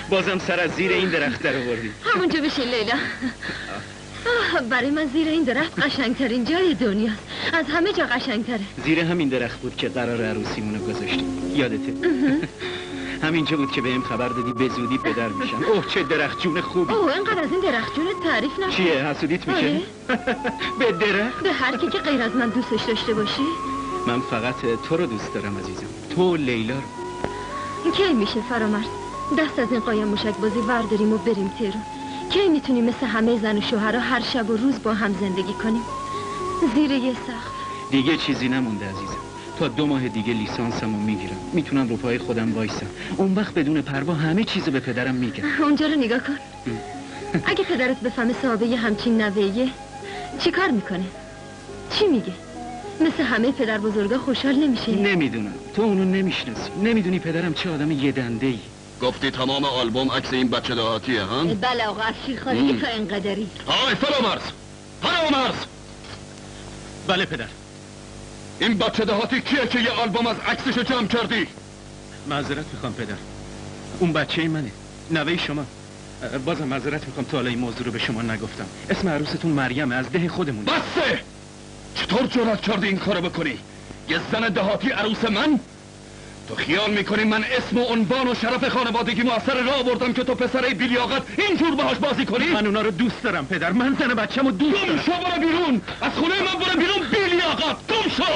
بازم سر از زیر این درخت در آوردی. همونجا بشین لیلا. برای من زیر این درخت قشنگترین جای دنیاست. از همه جا قشنگتره. زیر همین درخت بود که قرار عروسیمونو گذاشتیم. یادته؟ همینجا بود که بهم خبر دادی به زودی پدر میشم. اوه چه درخت جون خوبی. اوه اینقدر از این درخت جون تعریف نکن. چیه حسودیت میشه؟ به درخت؟ به هر کی که غیر از من دوستش داشته باشی. من فقط تو رو دوست دارم عزیزم. تو و لیلا رو. کی میشه فرامرز دست از این قایم موشک بازی ورداریم و بریم تهران؟ کی میتونیم مثل همه زن و شوهرها هر شب و روز با هم زندگی کنیم زیر یه سقف؟ دیگه چیزی نمونده عزیزم. تا 2 ماه دیگه لیسانسمو میگیرم، میتونم رو پای خودم وایسم. اون وقت بدون پروا همه چیزو به پدرم میگم. اونجا رو نگاه کن. اگه پدرت بفهمه صاحب یه همچین نوه‌ایه چی کار میکنه؟ چی میگه؟ مثل همه پدر بزرگا خوشحال نمیشه؟ نمیدونم، تو اونو نمیشناسی. نمیدونی پدرم چه آدم یه دنده‌ای. گفتی تمام آلبوم عکس این بچه دهاتیه ها؟ بله آقا از شیرخواری تا اینقدری. آقای فرامرز. بله پدر. این بچه دهاتی کیه که یه آلبوم از عکسشو جمع کردی؟ معذرت میخوام پدر. اون بچه منه، نوه شما. بازم معذرت میخوام تا حالا این موضوع رو به شما نگفتم. اسم عروستون مریمه، از ده خودمون. بسه! چطور جرأت کردی این کارو بکنی؟ یه زن دهاتی عروس من؟ تو خیال میکنی من اسم و عنوان و شرف خانوادگی مؤثر راه آوردم که تو پسره بیلیاقت اینجور باهاش بازی کنی؟ من اونا رو دوست دارم پدر. من زن بچه‌مو دوست دارم. گم شو برو بیرون! از خونه من برو بیرون بیلیاقت! گم شو!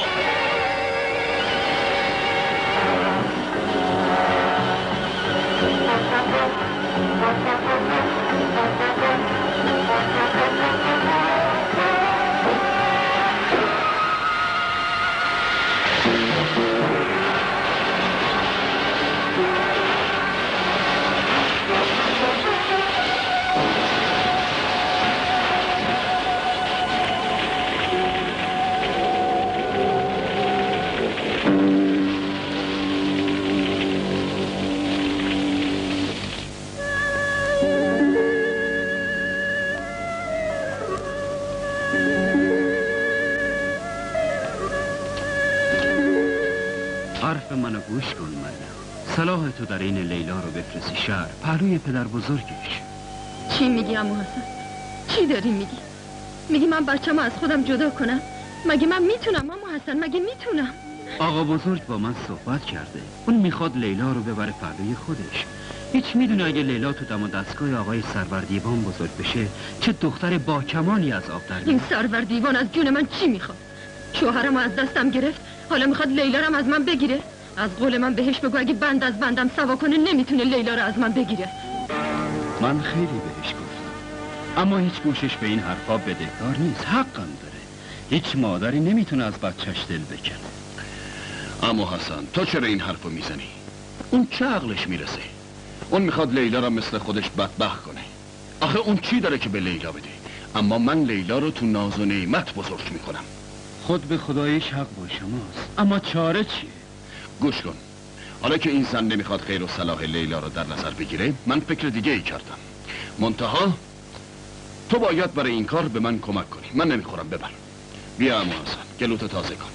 حرف منو گوش کن مریم. صلاح تو در این لیلا رو بفرستی شهر پهلوی پدر بزرگش. چی میگی عمو حسن؟ چی داری میگی؟ میگی من بچه‌مو از خودم جدا کنم؟ مگه من میتونم عمو حسن؟ مگه میتونم؟ آقا بزرگ با من صحبت کرده. اون میخواد لیلا رو ببره پهلوی خودش. هیچ میدونه اگه لیلا تو دم و دستگاه آقای سروردیوان بزرگ بشه چه دختر با کمالی از آب در میاد. این سروردیوان از جون من چی میخواد؟ شوهرمو از دستم گرفت، حالا میخواد لیلا رو از من بگیره؟ از قول من بهش بگو اگه بند از بندم سوا کنه نمیتونه لیلا رو از من بگیره. من خیلی بهش گفتم اما هیچ گوشش به این حرفا بدهکار نیست. حقم داره. هیچ مادری نمیتونه از بچهش دل بکنه. عمو حسن تو چرا این حرفو میزنی؟ اون چه عقلش میرسه؟ اون میخواد لیلا رو مثل خودش بدبخت کنه. آخه اون چی داره که به لیلا بده؟ اما من لیلا رو تو ناز و نعمت بزرگ میکنم. خود به خدایش حق با شماست اما چاره چیه؟ گوش کن. حالا که این زن نمیخواد خیر و صلاح لیلا رو در نظر بگیره من فکر دیگه ای کردم. منتها تو باید برای این کار به من کمک کنی. من نمیخورم ببر. بیا عمو حسن گلوتو تازه کن.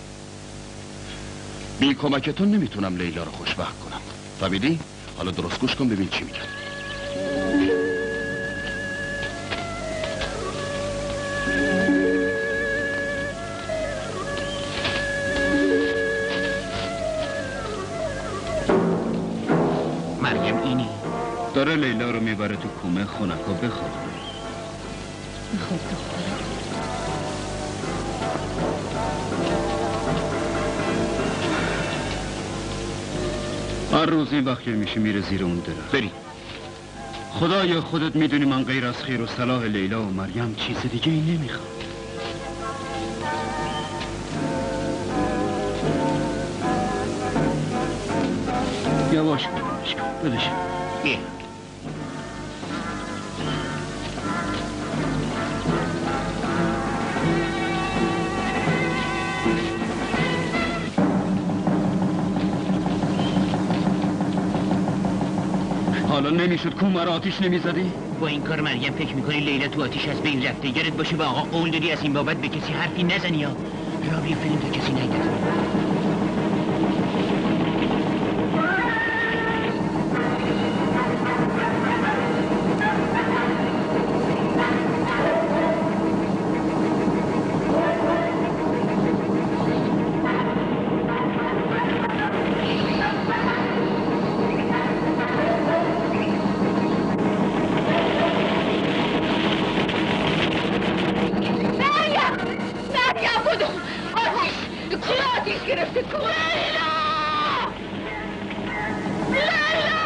بی کمک تو نمیتونم لیلا رو خوشبخت کنم. فهمیدی؟ حالا درست گوش کن ببین چی میگم. مریم اینی داره لیلا رو میبره تو کومه خونکا بخواد. خب دخترم هر روز این وقت که میشه میره زیر اون درخت. بریم. خدایا خودت میدونی من غیر از خیر و صلاح لیلا و مریم چیز دیگه ای نمیخوام. یواش کنمش کن بدش. بیا. حالا نمیشد کومه رو آتیش نمیزدی؟ با این کار مریم فکر میکنی لیلا تو آتیش از بین رفته. یادت باشه به آقا قول دادی از این بابت به کسی حرفی نزنی یا بیا فیلم تا کسی نیدت. آتیش گرفته تو. لیلا! لیلا!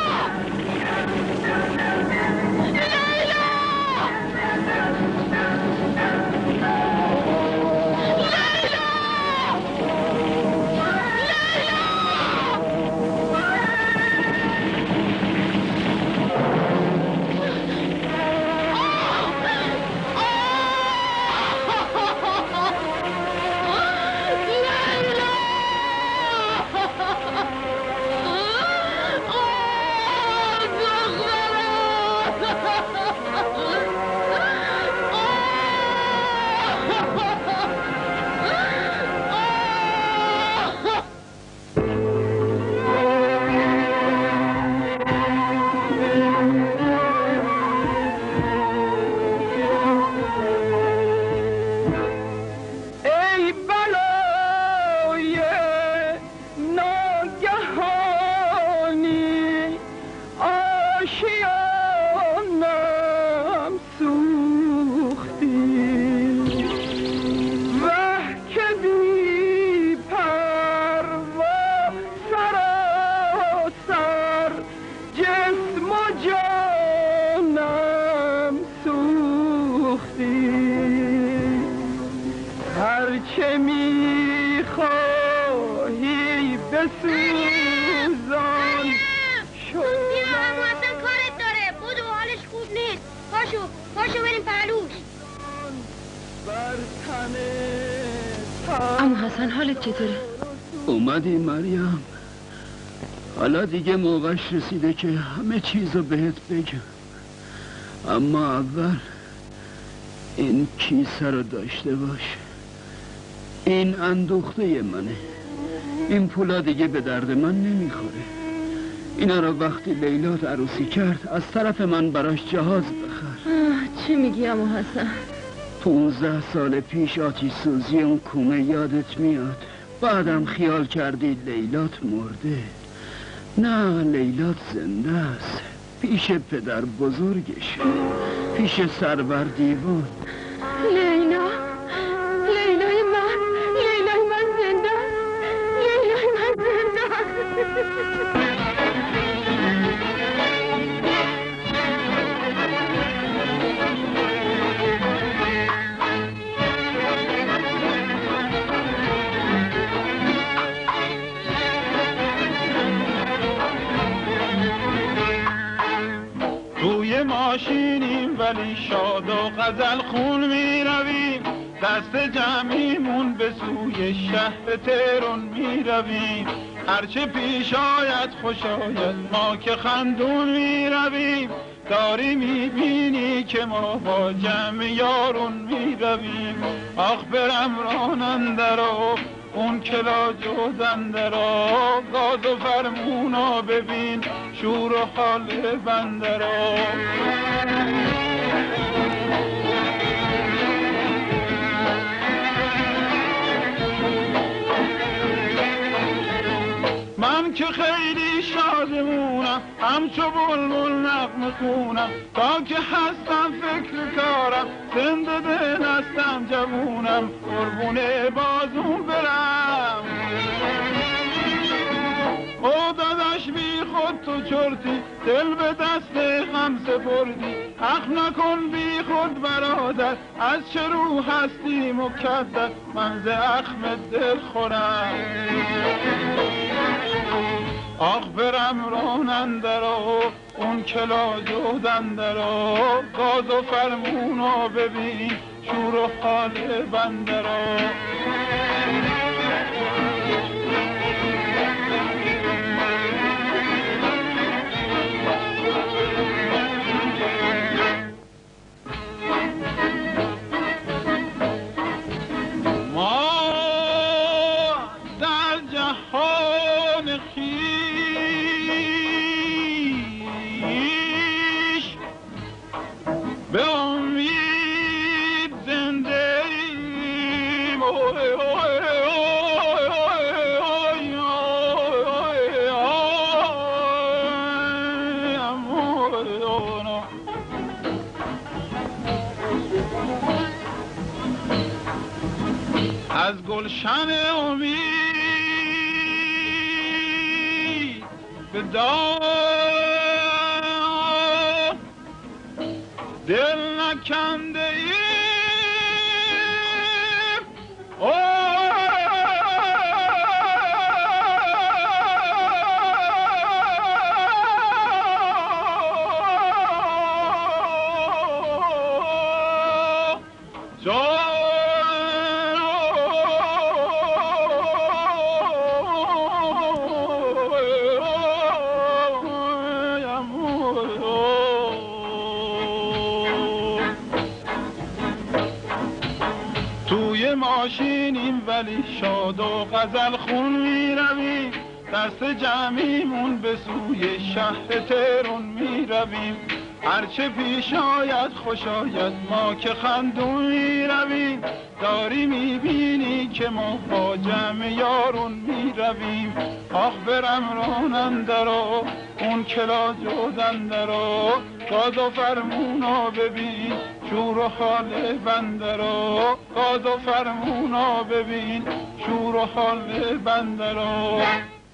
عمو حسن حالت چطوره؟ اومدی مریم؟ حالا دیگه موقعش رسیده که همه چیزو بهت بگم، اما اول این کیسه رو داشته باش. این اندوخته منه. این پولا دیگه به درد من نمیخوره. اینا رو وقتی لیلا عروسی کرد از طرف من براش جهاز بخر. چی میگی عمو حسن؟ 15 سال پیش آتش سوزی اون کومه یادت میاد؟ بعدم خیال کردی لیلات مرده. نه، لیلات زنده است، پیش پدر بزرگش، پیش سرور دیوان. لیلا، لیلای من، لیلای من زنده، لیلای من زنده. ماشینیم ولی شاد و غزل خون می رویم، دست جمعیمون به سوی شهر تهران می رویم. هرچه پیش آید خوش آید ما که خندون می رویم، داری می بینی که ما با جمع یارون می رویم. آخ برم راننده رو اون کلا جوزنده را، گاز و فرمونا ببین شور و حال بنده را. من که خیلی شادمونم، همچو بلبل نغمه خونم، تا که هستم فکر کارم، زنده دل هستم جوونم، قربونه بازون برم. او داداش بی خود تو چرتی، دل به دست غم سپردی، حق نکن بی خود برادر، از چه رو هستی مکدر، من ز اخم دل خورم. آخ برم راننده را اون کلا جودنده را، گاز و فرمونا ببین شور و حال بنده را. از گلشن امید به دار دل نکنده ای ماشینیم ولی شاد و غزل خون می رویم، دست جمعیمون به سوی شهر تهران می رویم. هرچه پیش آید خوش آید ما که خندون می رویم، داری می بینی که ما با جمع یارون می رویم. آخ برم راننده اون کلا جودنده رو، گاز و فرمونا ببین شور و حال بنده رو، گاز و فرمونا ببین شور و حال بنده رو.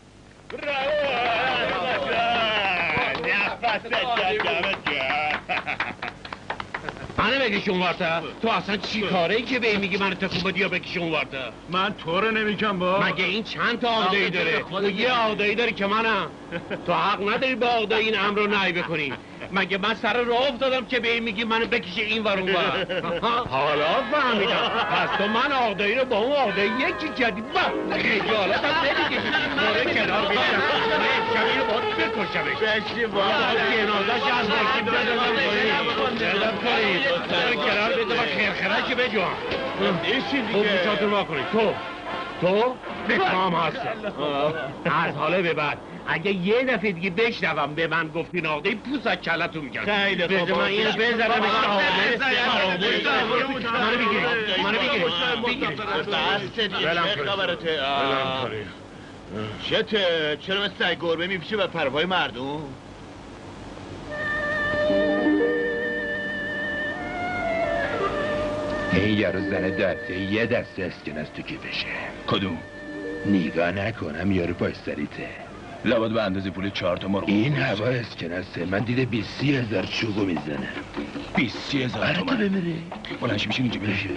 منو بکش اون ورتا. تو اصلا چی کاره ای که به این میگی منو تکون بدی یا بکش اون ورتا؟ من تو رو نمیگم با. مگه این چند تا آقدایی داره؟ تو یه آقدایی داری که منم. تو حق نداری با آقدایی این امر رو نهی بکنی. مگه من سر راه افتادم که به این میگی منو بکشه این ور اون ور؟ حالا فهمیدم. پس تو من آقدایی رو با اون آقدایی یکی کردی. خجالتم نمیکشی. برو کنار بیشتم. من شبیه رو باید بکشمش. بشی با جنازش از ماشین بدازم کنید. برو کنار بیده با خیرخرش بجوام. ایشی خوب دیگه بیشتاتون با کنید. تو بکام هستم. از حالا به بعد اگه یه دفعه دیگه بشنوم به من گفتی ناقدهی پوست از کلتون میگم. خیلی خوب. بذار من اینو بزنم منو بگیرید. بسته دیگه چه خبرته؟ چته؟ چرا مثل سگ گربه میپیشه به پروای مردم؟ این یارو زن دسته یه دسته اسکن از تو کیفشه. کدوم؟ نگاه نکنم یارو پاش سریته. لابد به اندازه پول 4 تا مرغ. این هوا اسکنسه. من دیده 20,000 چوبو میزنه. 20,000 تومن. تو بمیره بلنش میشین اینجا بشه.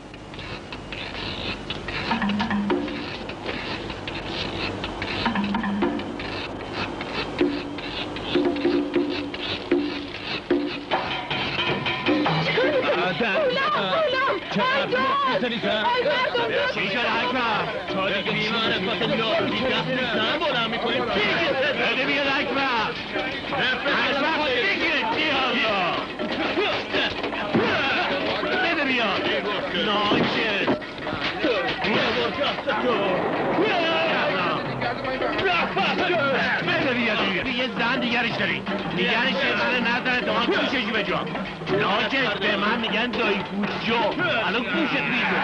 چی شد اکبر؟ تا دیگه بیمانه پاس لار میگم بلند میکنیم بده بیاد اکبر. اکبر بگیره چی حالا؟ بده بیاد ناکه بده بیاد یه زن دیگرش داری. دیگرش من نداره تا من کوشش بجام. ناکه به من میگن دایی کوچو. الان کوشت میگو.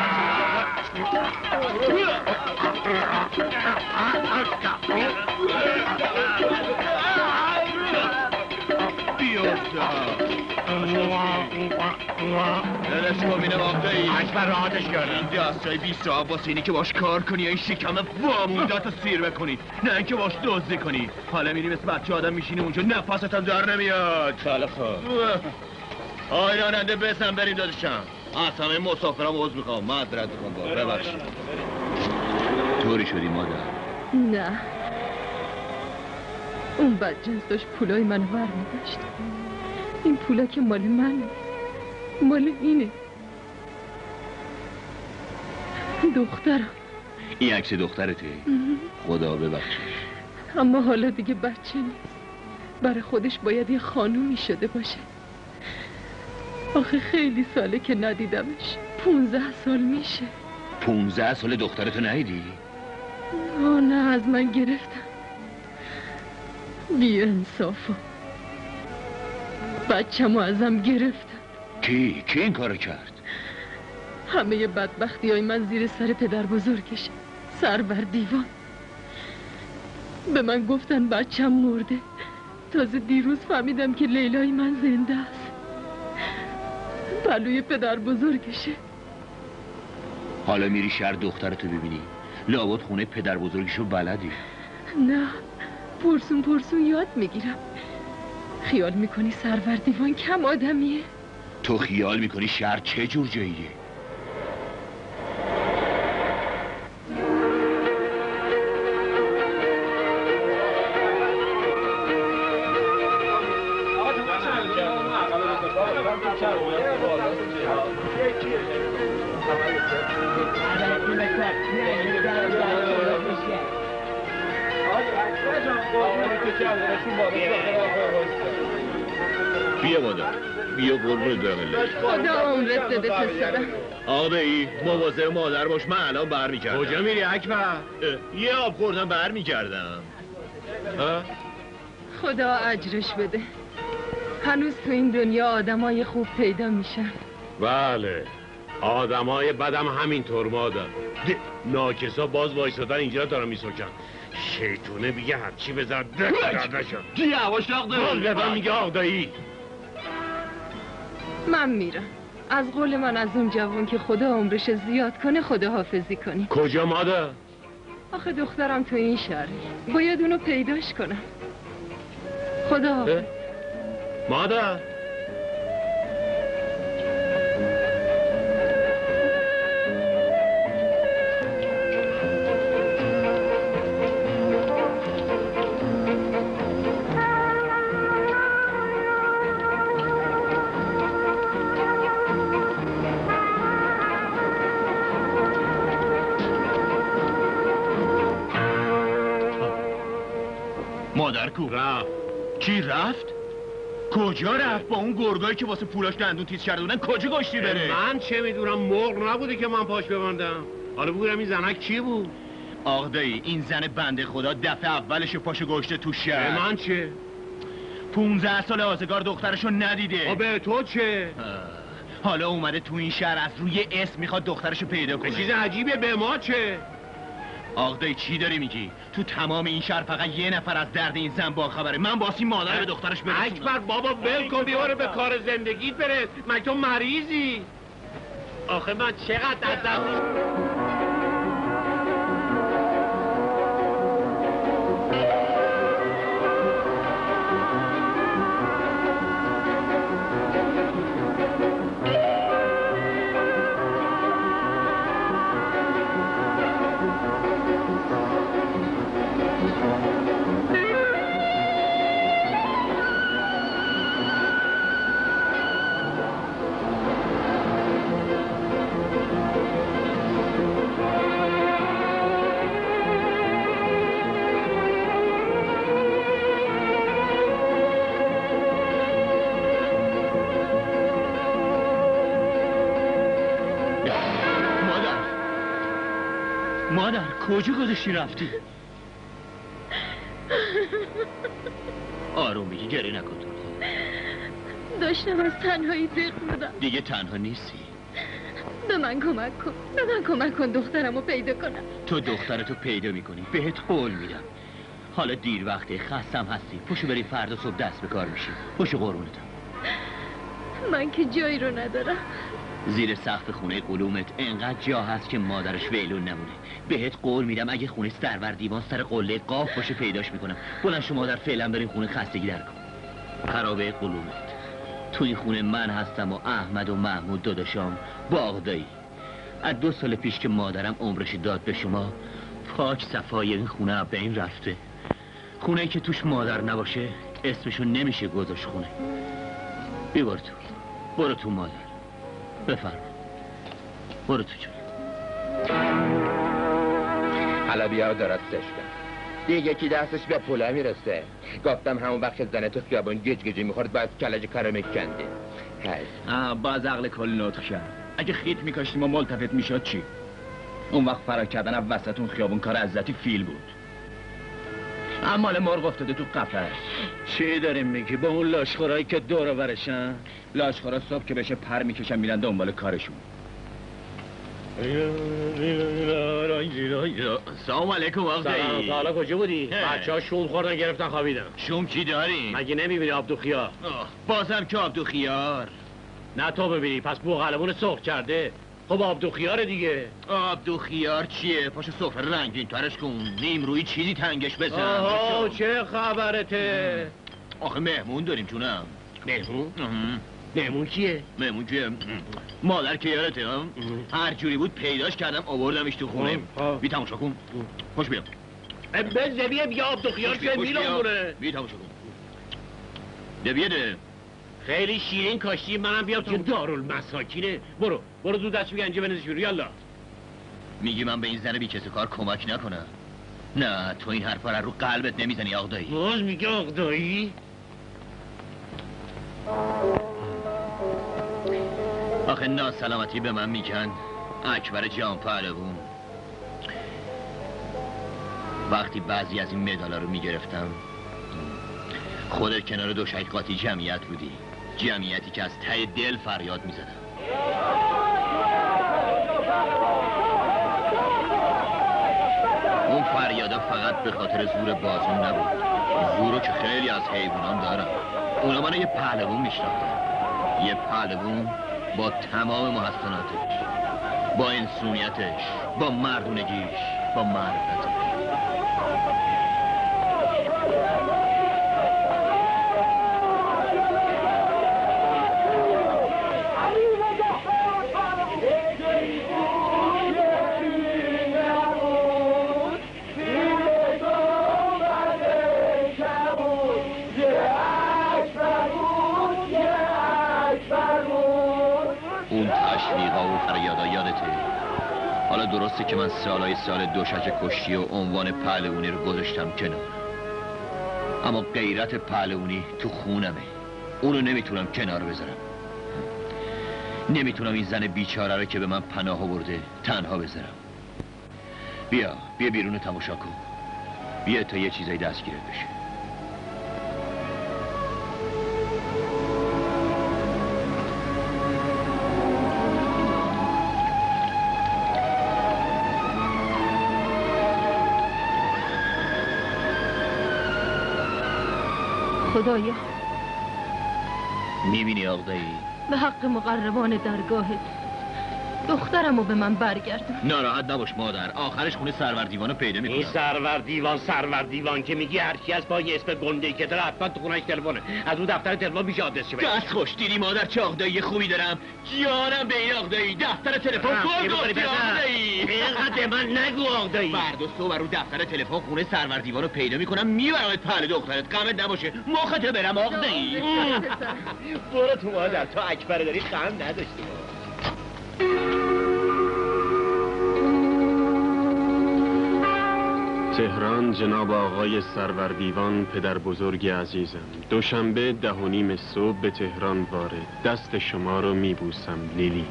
دلش کمینه واقعی اکبر راحتش کردم. این دستای 20 واسه اینی که باش کار کنی یا این شکم واموندت رو سیر بکنی، نه اینکه باش دزدی کنی. حالا میری مثل بچه آدم میشینی اونجا نفست هم در نمیاد. خیلی خوب. آی راننده بسن بریم دادشم. از همه مسافرم عوض میخوام. معذرت میخوام با ببخشید. طوری شدی مادر؟ نه اون بدجنس داشت پولای من ور میداشت. این پولا که مال منه، مال اینه. دخترم. این عکس دخترته؟ خدا ببخشش. اما حالا دیگه بچه نیست. برای خودش باید یه خانومی شده باشه. آخه خیلی ساله که ندیدمش. 15 سال میشه. 15 سال دخترتو ندیدی؟ نه از من گرفتن. بی انصافا. بچه‌مو ازم گرفتن. کی این کارو کرد؟ همه بدبختی های من زیر سر پدر بزرگشه. سر بر دیوان. به من گفتن بچه‌م مرده. تازه دیروز فهمیدم که لیلای من زنده است. پلوی پدر بزرگشه. حالا میری شهر دخترتو ببینی؟ لابد خونه پدر بزرگشو بلدی. نه، پرسون یاد میگیرم. خیال میکنی سرور دیوان کم آدمیه؟ تو خیال میکنی شهر چه جور جاییه؟ بیا مادر، بیا قربونت برم. خدا عمرت بده پسرم. آقایی مواظب مادر باش، من الان برمیگردم. کجا میری اکبر؟ یه آب خوردم برمیگردم. خدا اجرش بده. هنوز تو این دنیا آدمای خوب پیدا میشن. بله، آدمای بدم همینطور مادر. ناکسا باز وایسادن اینجا دارم میسوکن. شیطونه میگه هرچی بزن دردشن. یواش آقدایی. باز بدم میگه آقدایی. من میرم. از قول من از اون جوان که خدا عمرش زیاد کنه خدا حافظی کنی. کجا مادر؟ آخه دخترم تو این شهره، باید اونو پیداش کنم. خدا حافظ. مادر مادر کو؟ رفت. کی رفت؟ کجا رفت؟ با اون گرگایی که واسه پولاش دندون تیز کرده بودن کجا گشتی بره؟ من چه میدونم، مرغ نبوده که من پاش ببندم. حالا بگورم این زنک کی بود؟ آقدایی این زن بنده خدا دفعه اولش پاشو گشته تو شهر. به من چه؟ 15 سال آزگار دخترشو ندیده. به تو چه؟ حالا اومده تو این شهر از روی اسم میخواد دخترشو پیدا کنه. چیز عجیبه. به ما چه؟ آقدایی چی داری میگی؟ تو تمام این شهر فقط یه نفر از درد این زن با خبره. من باسی مادر به دخترش برسونم. اکبر بابا ول کن، بیاره به کار زندگیت برس. من تو مریضی. آخه من چقدر ازم مادر کجا گذاشتی رفتی؟ آروم بگی، گریه نکن. داشتم از تنهایی دق بودم. دیگه تنها نیستی. به من کمک کن دخترمو پیدا کنم. تو دخترتو پیدا میکنی، بهت قول میدم. حالا دیر وقته، خستم هستی، پشو بری فردا صبح دست به کار میشی. پشو قربونتم. من که جایی رو ندارم. زیر سقف خونه قلومت انقدر جا هست که مادرش ویلون نمونه. بهت قول میدم اگه خونه سرور دیوان سر قله قاف باشه پیداش میکنم. بلند شو مادر، فعلا بریم خونه خستگی در کن. خرابه قلومت. تو این خونه من هستم و احمد و محمود داداشام با آقدایی. از 2 سال پیش که مادرم عمرش داد به شما، پاک صفای این خونه به این رفته. خونه که توش مادر نباشه اسمشو نمیشه گذاشت خونه. بیبار تو، برو تو مادر. بفرم، برو تو جون. حالا بیا درستش کن. دیگه کی دستش به پولا میرسه. گفتم همون وقت زنه تو خیابون گیج میخورد باید کلج کرمه کنده. باز عقل کل نطق شد. اگه خیط میکاشتیم و ملتفت میشد چی؟ اون وقت فرار کردن از وسط اون خیابون کار عزتی فیل بود. اما مال مرغ افتاده تو قفس. چی داریم میگی؟ با اون لاشخورایی که دور و برشن؟ لاشخورا صبح که بشه پر میکشن میرن دنبال کارشون. سلام علیکم آقدایی. حالا کجا بودی؟ بچه‌ها شوم خوردن گرفتن خوابیدن. شوم کی داریم؟ مگه نمیبینی عبدالخیار؟ بازم که عبدالخیار؟ نه تو ببینی، پس بوقلمون سرخ کرده. خب آب خیاره دیگه. آب خیار چیه؟ پاشو سفره رنگین ترش کن، نیم روی چیزی تنگش بزن. آها چه خبرته؟ آخه مهمون داریم جونم. مهمون؟ مهمون کیه؟ مهمون کیه؟ مادر که یادته ها؟ هر جوری بود پیداش کردم آوردمش تو خونه. بی تماشا کن. خوش بیا. به زبیه بیا آب خیار که میلامونه. بی تماشا کن. ده. خیلی شیرین کاشتی، منم بیام تو دارالمساکینه. برو زود دست بگنجه بنزش بیرو. یالا. میگی من به این زن بی کس کار کمک نکنم؟ نه تو این حرفا رو قلبت نمیزنی آقدایی. باز میگه آقدایی؟ آخه ناسلامتی به من میگن اکبر جان پهلوون. وقتی بعضی از این مدالا رو میگرفتم خودت کنار دوشک قاطی جمعیت بودی، جمعیتی که از ته دل فریاد میزدم. اون فریادا فقط به خاطر زور بازون نبود، زورو که خیلی از حیوانان دارم. اونا منو یه پهلوون میشناختن، یه پهلوون با تمام محسناتش، با انسونیتش، با مردونگیش، با معرفتش. حالا درسته که من سال دوشک کشتی و عنوان پهلوونی رو گذاشتم کنار، اما غیرت پهلوونی تو خونمه، اونو نمیتونم کنار بذارم. نمیتونم این زن بیچاره رو که به من پناه آورده تنها بذارم. بیا بیرون تماشا کن، بیا تا یه چیزایی دستگیرت بشه. خدایا میبینی آقدایی؟ به حق مقربان درگاهت دخترمو به من برگردون. ناراحت نباش مادر، آخرش خونه سرور دیوانو پیدا میکنم. این سرور دیوان که میگی هر کی از پای اسم گنده که داره حتما تو خونه‌اش تلفنه، از اون دفتر تلفن میشه آدرس چه دست خوش دیدی مادر چه آقدایی خوبی دارم. جانم به این آقدایی، دفتر تلفن کن گفتی آقدایی. اینقدر من نگو آقدایی. فردا صبح رو دفتر تلفن خونه سرور دیوانو پیدا میکنم، میبرمت پهل دخترت، غمت نباشه، مخته برم آقدایی. برو تو مادر، تو اکبر داری غم نداشتی. تهران، جناب آقای سرور دیوان پدر بزرگ عزیزم، دوشنبه 10:30 صبح به تهران وارد. دست شما رو میبوسم لیلی.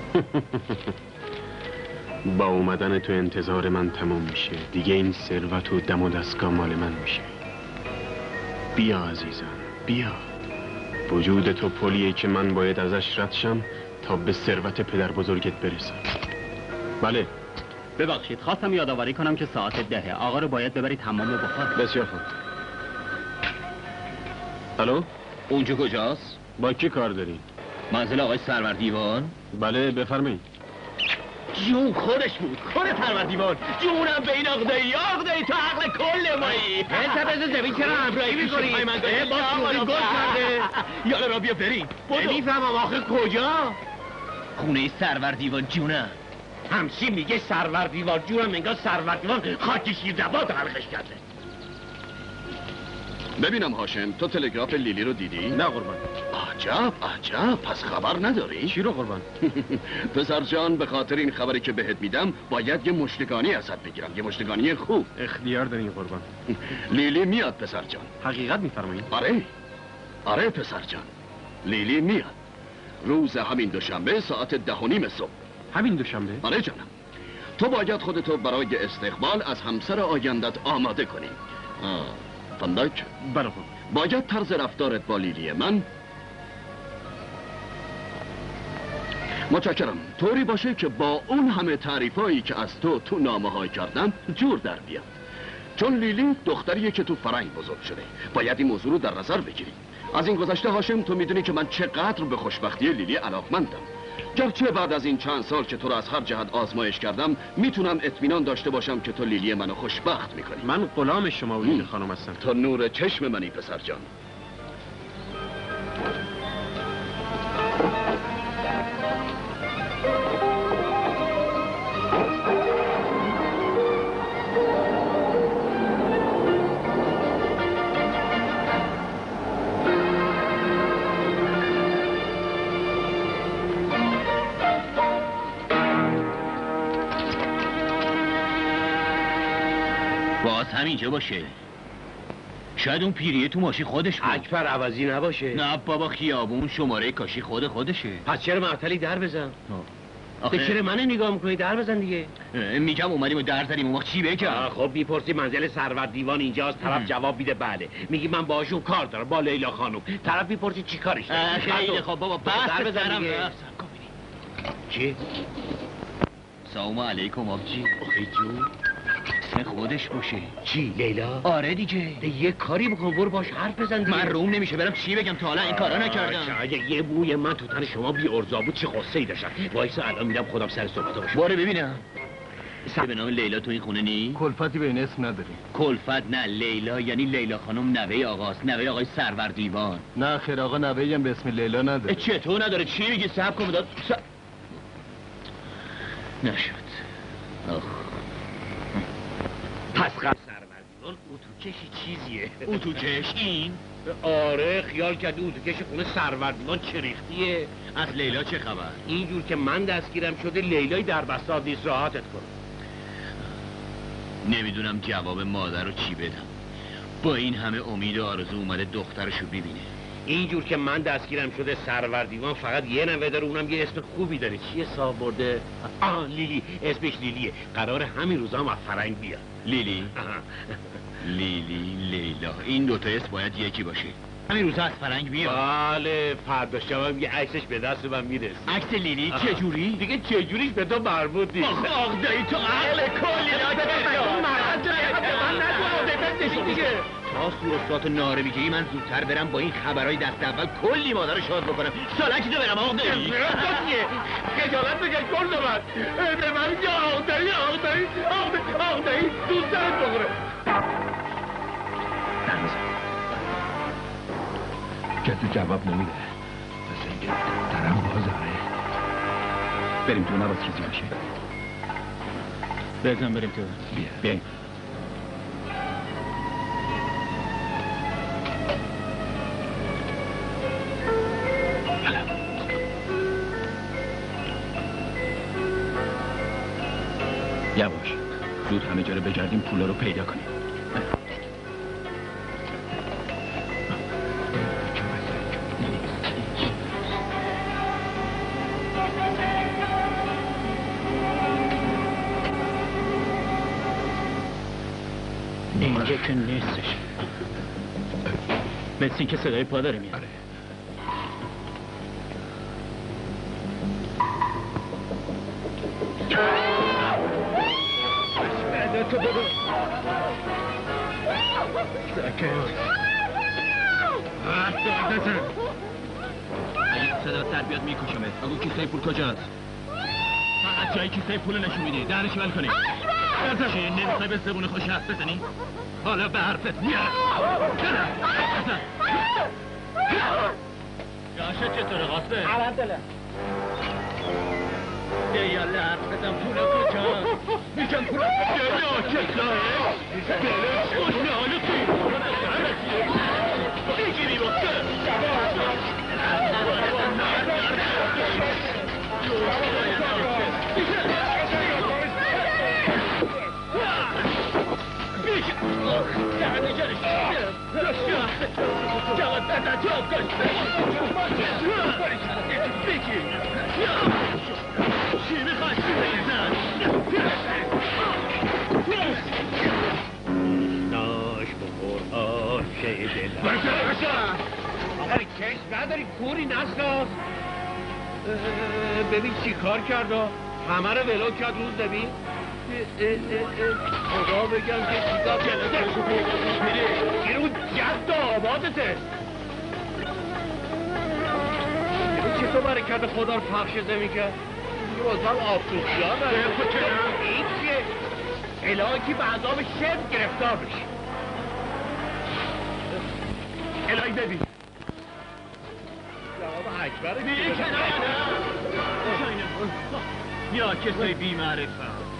با اومدن تو انتظار من تموم میشه، دیگه این ثروت و دم و دستگاه مال من میشه. بیا عزیزم بیا، وجود تو پلیه که من باید ازش رد شم تا به ثروت پدر بزرگت برسم. بله ببخشید خواستم یادآوری کنم که ساعت 10 آقا رو باید ببرید حمام بخار. بسیار خوب. الو؟ اونجا کجاست؟ با کی کار داری؟ منزل آقای سرور دیوان؟ بله بفرمایید. جون خودش بود، خود سرور دیوان. جونم به این آقدایی تو عقل کل مایی. انت بزن زمین چرا ابراهی میکنی؟ با سوزی گل کرده. یالا را بیا بریم. نمیفهمم آخه کجا؟ خونه سرور دیوان جونم. همچی میگه سرور دیوان جونم، انگار سرور دیوان خاک شیردباد حلقش کرده. ببینم هاشم، تو تلگراف لیلی رو دیدی؟ نه قربان. عجب پس خبر نداری؟ چی رو قربان؟ پسر جان، به خاطر این خبری که بهت میدم باید یه مشتگانی ازت بگیرم، یه مشتگانی خوب. اختیار داری قربان. لیلی میاد پسر جان. حقیقت میفرمایید؟ آره پسر جان، لیلی میاد روز همین دوشنبه ساعت 10:30 صبح. همین دوشنبه؟ آره جانم. تو باید خودتو برای استقبال از همسر آیندت آماده کنی. فندک؟ بله خب. باید طرز رفتارت با لیلی من متشکرم طوری باشه که با اون همه تعریفایی که از تو نامه های کردن جور در بیاد. چون لیلی دختریه که تو فرنگ بزرگ شده، باید این موضوع رو در نظر بگیری. از این گذشته هاشم، تو میدونی که من چقدر به خوشبختی لیلی علاقمندم. گرچه بعد از این چند سال که تو را از هر جهت آزمایش کردم میتونم اطمینان داشته باشم که تو لیلی منو خوشبخت میکنی. من غلام شما و لیلی خانم هستم. تو نور چشم منی پسر جان. همینجا باشه. شاید اون پیریه تو ماشین خودش بود. اکبر عوضی نباشه. نه بابا، خیابون شماره کاشی خودشه. پس چرا معطلی در بزن؟ چرا منو نگاه میکنی؟ در بزن دیگه. میگم اومدیم و در زدیم، اون وقت چی بگم؟ خب میپرسی منزل سرور دیوان اینجاست، طرف جواب میده بله. میگی من باهاشون کار دارم، با لیلا خانم. طرف میپرسی چی کارش داری؟ خیلی خب بابا، بس در بزن دیگه. چی؟ سلام علیکم آبجی. آخی جون اسم خودش باشه. چی لیلا؟ آره دیگه. یه کاری بکن، برو باش حرف بزن دیگه. من روم نمیشه برم چی بگم، تا حالا این کارا نکردم. اگه یه بوی من تو تن شما بی ارزا بود چه قصه‌ای داشتم. وایسا الان میرم خودم سر صحبتو باشم. برو ببینم. به نام لیلا تو این خونه نی؟ کلفتی به این اسم نداری. کلفت نه، لیلا یعنی لیلا خانم نوه آقاست، نوه آقای سرور دیوان. نه خیر آقا، نوه‌ای هم به اسم لیلا نداره. چطور نداره؟ چی میگی؟ صبر کن داد. نشد. پس قبل سروردیوان اتوکشی چیزیه. اتوکش این؟ آره خیال کردی اتوکش خونه سروردیوان چه ریختیه؟ از لیلا چه خبر؟ اینجور که من دستگیرم شده لیلای در بساط نیست، راحتت کن. نمیدونم جواب مادر رو چی بدم. با این همه امید و آرزو اومده دخترشو ببینه. اینجور که من دستگیرم شده سروردیوان فقط یه نوه داره، اونم یه اسم خوبی داره. چیه صاحب برده؟ لیلی، اسمش لیلیه. قراره همین روزا هم از فرنگ بیاد. لیلی؟ لیلی، لیلا، این دوتا اسم باید یکی باشه. همین روزا از فرنگ بیاد. بله، فردا شب هم یه عکسش به دست من میرسه. عکس لیلی چجوری؟ دیگه چجوریش به تو مربوط نیست. آخ دایی تو عقل کلی دیگه. تا سوستات ناره میگی من زودتر برم با این خبرهای دست اول کلی مادر رو شاد بکنم. سالکی تو برم آق دایی. خجالت بکش کرد من. به من میگه آق دایی، آق دایی، آق دایی دوست دارت بخوره. کسی جواب نمیده. مثل اینکه درم بازاره. بریم تو، نباید چیزی باشه. بزن بریم تو. بیاییم. یواش، زود همه جا رو بگردیم، پولا رو پیدا کنیم. اینجا که نیستش. مثل این که صدای پا داره میاد. تو ببین اگه صدا سر بیاد میکشمه. بگو کیسه پول کجاست؟ فقط جایی کیسه پول نشون میدی. درش ول کنی. چی نمیخوای به زبون خوش حرف بزنی؟ حالا به حرفت میارم. جاشت چطوره قاسم؟ الحمدلله. یالا حرف بزن. پولا کجاست؟ میگم پولا کجاست؟ بلش کن نهاله توی بگیری بخته. ناش بخور آشه دلم آخری کش نداری کوری نساز. ببین چی کار کرد همه رو ولو کرد. روز ببین خدا بگم که چیزا جلدشو میره. این اون جد آبادته. چه تو برکت خدا رو پخش زمین کرد روزم آفتوخی ها داره این چیه؟ الهی به عذاب شد گرفتار بشه الهی ببین جواب اکبر بیه کنایه یا کسای بی معرفت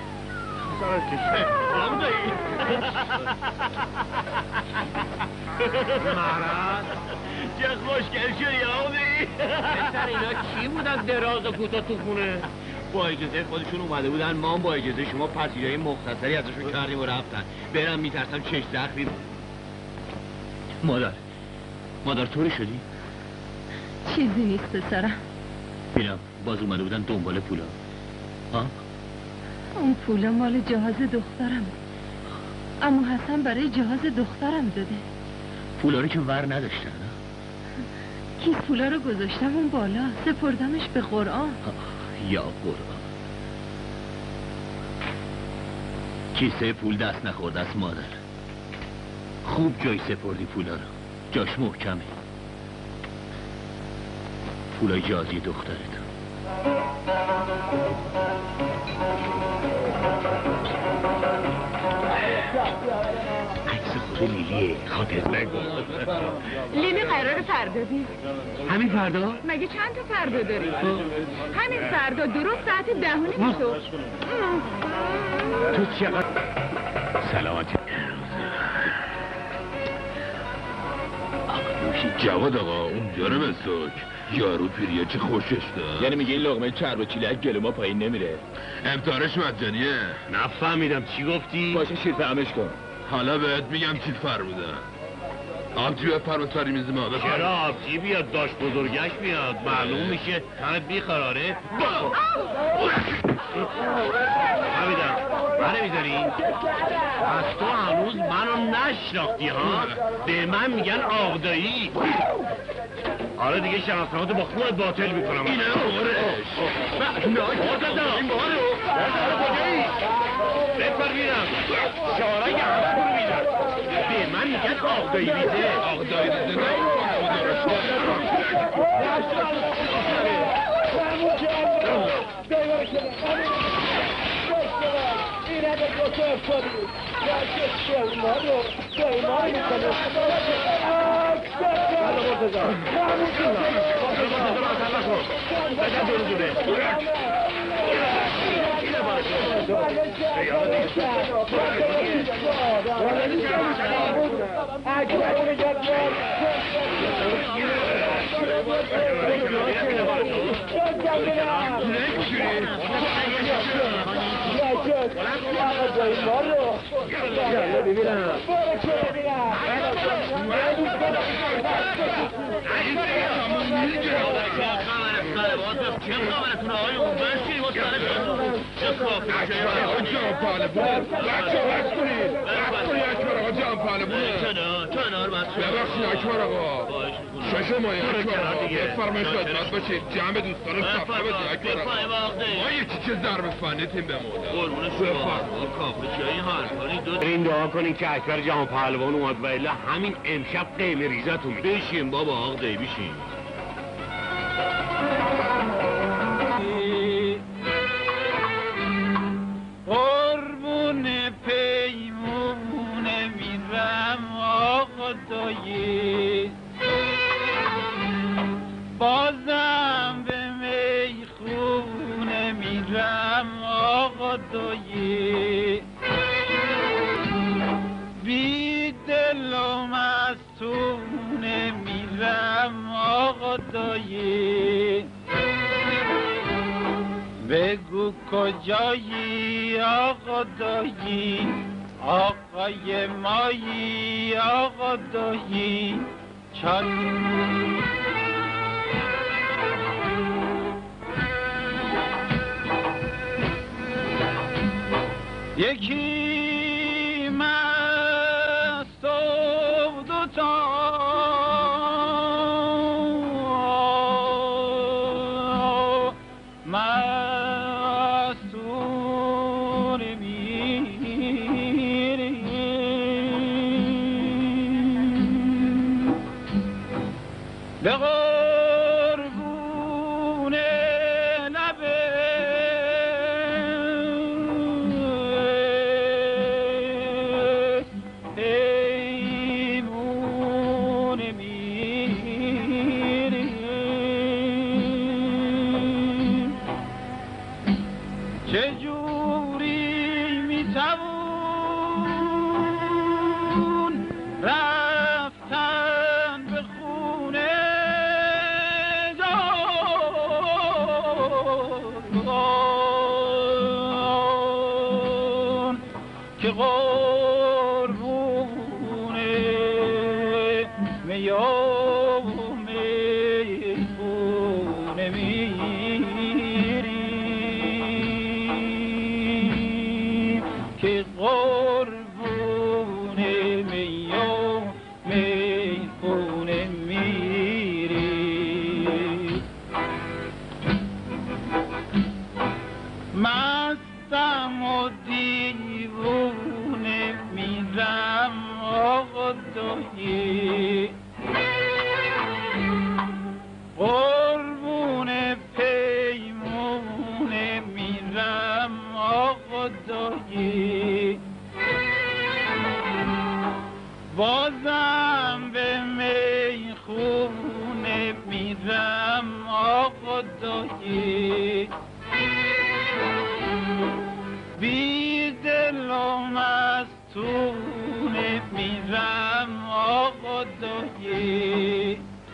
مرد چه خوشگل شدی آمدی بسر اینا کی بودن دراز و کوتا تو خونه؟ با اجازه خودشون اومده بودن ما هم با اجازه شما پذیرایی مختصری ازشون کردیم و رفتن برم میترسم چش زخمی مادر طوری شدی؟ چیزی نیست پسرم. بینم باز اومده بودن دنبال پولا ها؟ اون پولا مال جهاز دخترم. اما حسن برای جهاز دخترم داده. پولا رو که ور نداشتن کیس پولا رو گذاشتم اون بالا، سپردمش به قرآن. یا قرآن. کیسه پول دست نخورده است مادر. خوب جای سپردی پولا رو، جاش محکمه. پولای جهازی دخترت. عکس خود لیلیه، خاطر نگو. لیلی قرار فردا بید. همین فردا؟ مگه چند تا فردا داری؟ همین فردا درست ساعت 10:30 تو. تو چقدر سلامتی. جواد آقا اون داره مساک یارو پیریه چه خوشش داد. یعنی میگه این لقمه چرب و چیلک گلو ما پایین نمیره. امتحانش مجانیه. نفهمیدم چی گفتی؟ باشه شیر فهمش کن. حالا بهت میگم چی فرمودن. آبجی بفرما ساری میز ما بفرما. چرا آبجی بیاد داشت بزرگش بیاد معلوم میشه تنت بیقراره. فهمیدم منو میذاری؟ پس تو هنوز منو نشناختی ها؟ به من میگن آقدایی. آره دیگه شناسنامه‌تو با خودت باطل میکنم. اینه بفر میرم شارع همه برو میرم. به من میگن آقدایی ریزه. آقدایی ریزه اکبر آقا شش ماهی اکبر آقا بفرمایید خدمت باشید جمع دوستان صفحه بدید اکبر آقا ما یکی چه ضرب فنی تیم به مولا قربون شما این دعا کنین که اکبر جهان پهلوان اومد و الا همین امشب قیمه ریزتون میده. بشین بابا آقدایی بشین. قربون پیمون میرم آقدایی بازم به میخونه میرم آقدایی بی دل و مستونه میرم آقدایی بگو کجایی آقدایی آقای مایی آقدایی یکی مست و دوتا مستور میری به قربون معذوری میتوون رفتن به خونه جان که قربون میام میخونه میریم که قربون میام میخونه میریم مستم و دیوونه میرم آقا دایی قربون پیمونه میرم آقا دایی بازم به میخونه میرم آقا دایی بی دل و مستونه میرم آقا دایی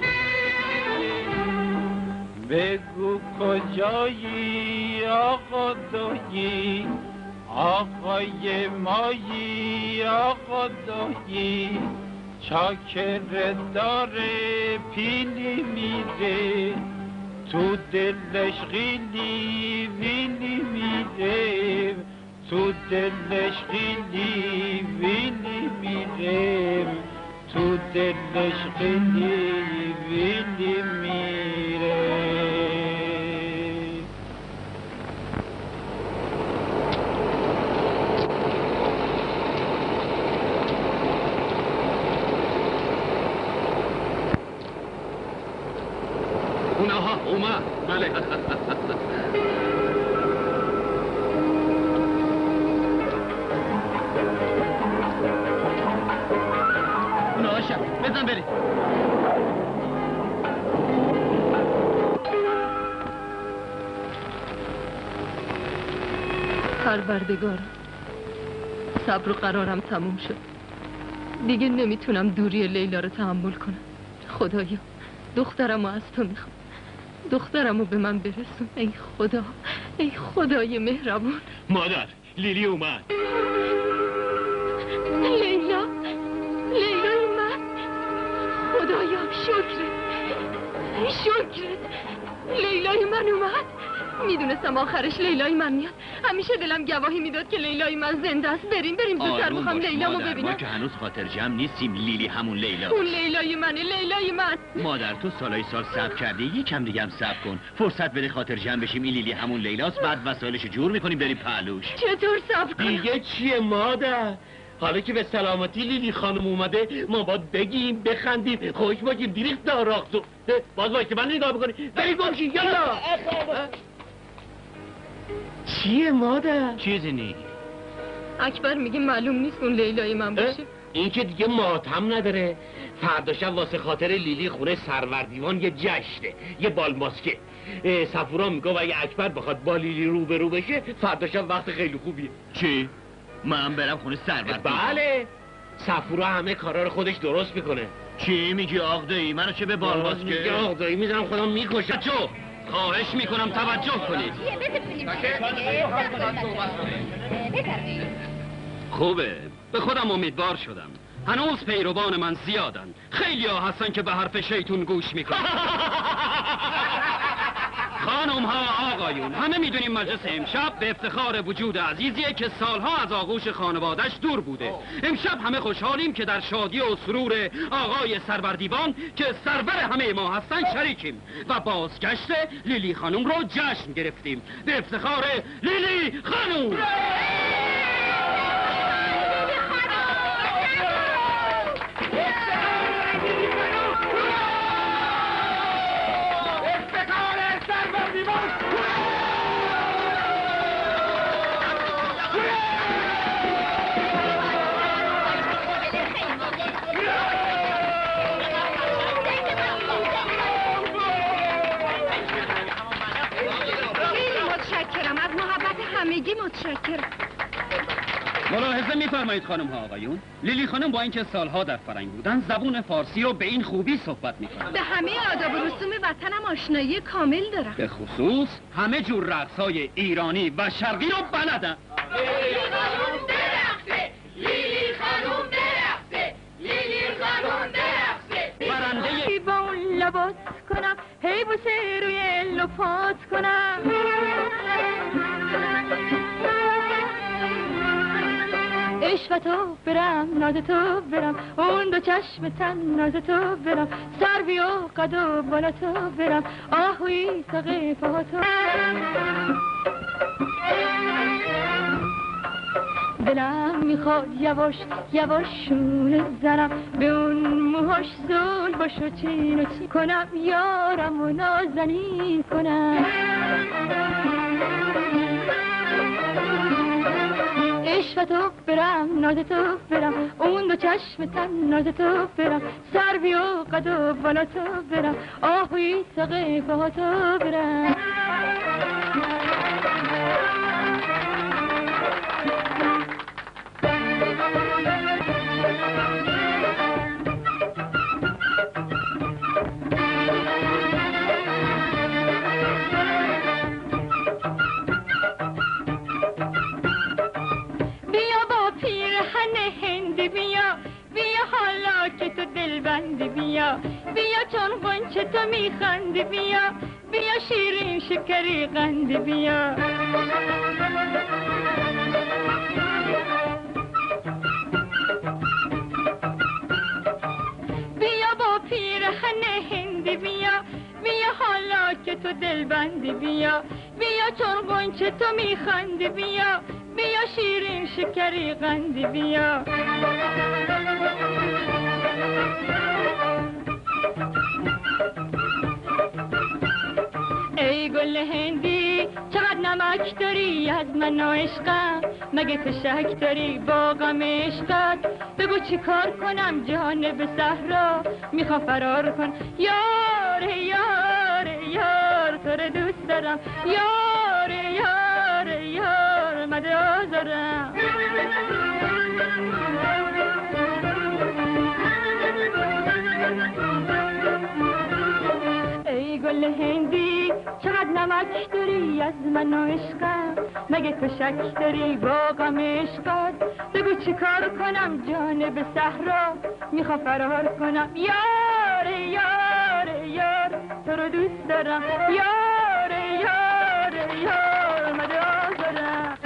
بگو کجایی آقا دایی آقای مایی آقا دایی چاکر داره پیلی میره تو دلش غیلی ویلی میره تو دلش غیلی ویلی میره تو دلش غیلی ویلی میره اونها اومد. بله. اونها شب بزن بریم. پروردگارم صبر و قرارم تموم شد. دیگه نمیتونم دوری لیلا رو تحمل کنم. خدایا دخترمو از تو میخوام. دخترمو به من برسون. ای خدا، ای خدای مهربون. مادر لیلی اومد. لیلا، لیلای من. خدایا شکرت. لیلای من اومد. میدونستم آخرش لیلای من میاد. همیشه دلم گواهی میداد که لیلای من زنده است. بریم زودتر میخوام لیلامو ببینم. ما که هنوز خاطر جمع نیستیم. لیلی همون لیلا. اون لیلای منه، لیلای من. مادر تو سالای سال صبر کردی، یکم دیگه هم صبر کن. فرصت بده خاطر جمع بشیم. این لیلی همون لیلاست. بعد وسایلشو جور میکنیم بریم پهلوش. چطور صبر کنم؟ دیگه چیه مادر؟ حالا که به سلامتی لیلی خانم اومده ما باید بگیم بخندیم خوش باشیم. دیریخت داراخت تو باز باید که من نگاه بکنی. بریم گمشی یالا. چیه مادر؟ چیزی نی. اکبر میگه معلوم نیست اون لیلای من باشه. این که دیگه ماتم نداره. فردا شب واسه خاطر لیلی خونه سرور دیوان یه جشنه، یه بال ماسکه. صفورا میگه و اگه اکبر بخواد با لیلی روبرو بشه فردا شب وقت خیلی خوبیه. چی؟ من برم خونه سرور؟ بله صفورا همه کارا رو خودش درست میکنه. چی میگی آق دایی؟ منو چه به بال ماسکه؟ میگه آق دایی میزنم خودم میکشم. خواهش میکنم توجه کنید. خوبه، به خودم امیدوار شدم. هنوز پیروان من زیادن. خیلی ها هستن که به حرف شیطون گوش میکنن. خانم ها آقایون، همه میدونیم مجلس امشب به افتخار وجود عزیزیه که سالها از آغوش خانوادش دور بوده. امشب همه خوشحالیم که در شادی و سرور آقای سروردیوان که سرور همه ما هستن شریکیم و بازگشت لیلی خانم رو جشن گرفتیم به افتخار لیلی خانم. همگی متشکرم. ملاحظه می‌فرمایید خانم ها آقایون، لیلی خانم با اینکه سالها در فرنگ بودن زبون فارسی رو به این خوبی صحبت می‌کنه. به همه آداب و رسوم وطنم آشنایی کامل دارم. به خصوص همه جور رقص‌های ایرانی و شرقی رو بلدن. لیلی خانم برقصه، لیلی خانم برقصه، لیلی خانم برقصه. برنده با اون لباس کنم، هی بوسه روی لپات کنم. عشق تو برم، ناز تو برم، اون دو چشم تن ناز تو برم، سروی و قد و بالا تو برم، آهوی ساقه پا تو. دلم میخواد یواش یواش شونه زنم، به اون موهاش زول باشو چین و چین کنم، یارم و نازنین کنم. عشق تو برم، ناز تو برم، اون دو چشم تن ناز تو برم، سروی و قد و بالا تو برم، آهوی ساقه پا تو برم. بیا چون غنچه تو میخندی، بیا بیا شیرین شکری قندی، بیا بیا با پیرهن هندی، بیا بیا حالا که تو دلبندی، بیا بیا چون غنچه تو میخندی، بیا بیا شیرین شکری قندی، بیا ای گل هندی چقدر نمک داری از من و عشقم، مگه تو شک داری با غم عشقت؟ بگو چی کار کنم جانب صحرا میخوام فرار کن. یار یار یار تو رو دوست دارم، یار یار یار مده آزارم. ای گل هندی چقدر نمک داری از من و عشقم، مگه تو شک داری با غم عشقت؟ بگو چی کار کنم جانب صحرا میخوام فرار کنم. یار یار یار تو رو دوست دارم، یار یار یار مده آزارم.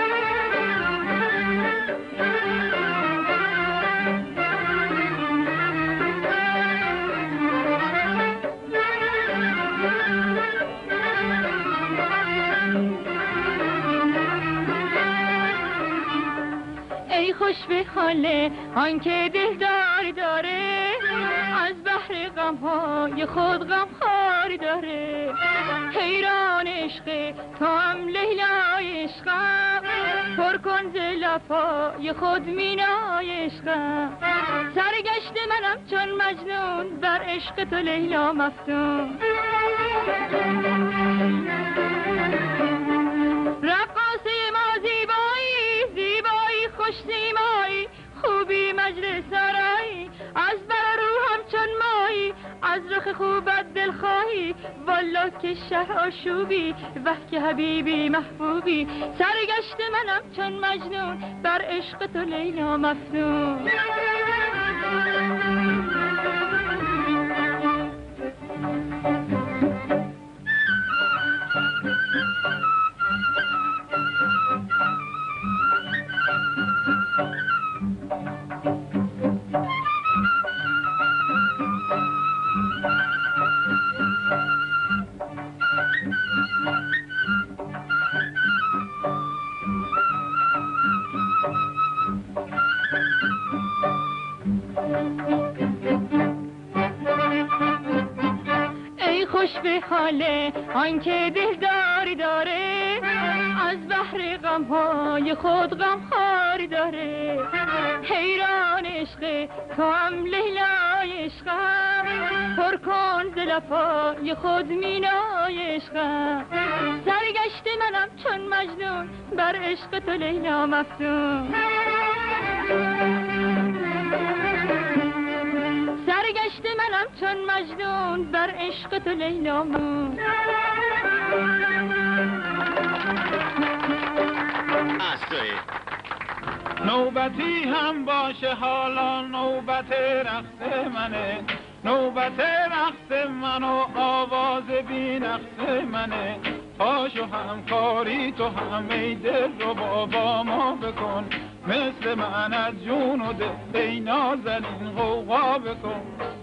ای خوش به حال آنکه دلدار داره، از بحر غمهای خود غمخوار داره. حیران عشق تو هم لیلای عشقم، پر کن ز لبهای خود مینای عشقم. سرگشته منم چون مجنون بر عشق تو لیلا مفتون. رقاصه ما زیبایی، زیبایی خوش سیمایی، خوبی مجلس سرایی، از بر روحم چون مایی، از رخ خوبت دل خواهی، والا که شه آشوبی، وه که حبیبی محبوبی. سرگشته منم چون مجنون بر عشق تو لیلا مفتون. ای خوش به حال آنکه دلداری داره، از بحر غمهای خود غمخوار داره، حیران عشق تو هم لیلای عشقم، پر کن ز لبای خود مینای عشقم، سرگشته منم چون مجنون بر عشق تو لیلا مفتون، سرگشته منم چون مجنون بر عشق تو لیلا مفتون. نوبتی هم باشه حالا نوبت رقص منه، نوبت رقص من و آواز بی نقص منه، پاشو همکاری تو هم ای دل رو با ما بکن، مثل من از جون و دل ای نازنین غوغا بکن.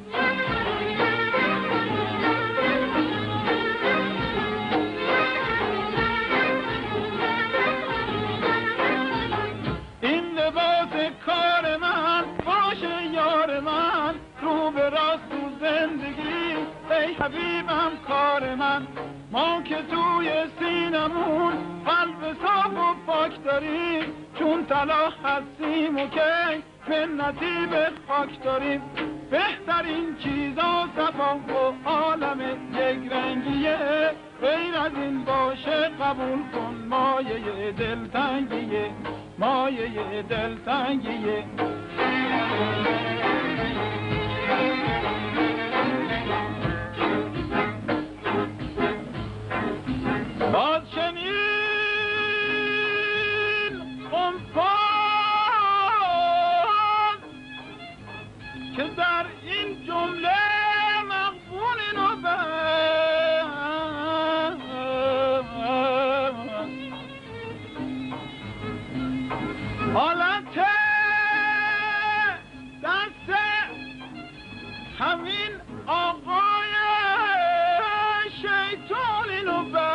این لباس کار من باشه یار من، رو به راست تو زندگی ای حبیبم کار من، ما که توی سینمون قلب صاف و پاک داریم، چون طلا هستیم و کی منتی به خاک داریم، بهترین چیزا صفا و عالم یک رنگیه، غیر از این باشه قبول کن مایه دلتنگیه، مایه دلتنگیه. باز شنید قمپان که در این جمله مقبول نوبت، حالت دست همین آقای شیطانی نوبت،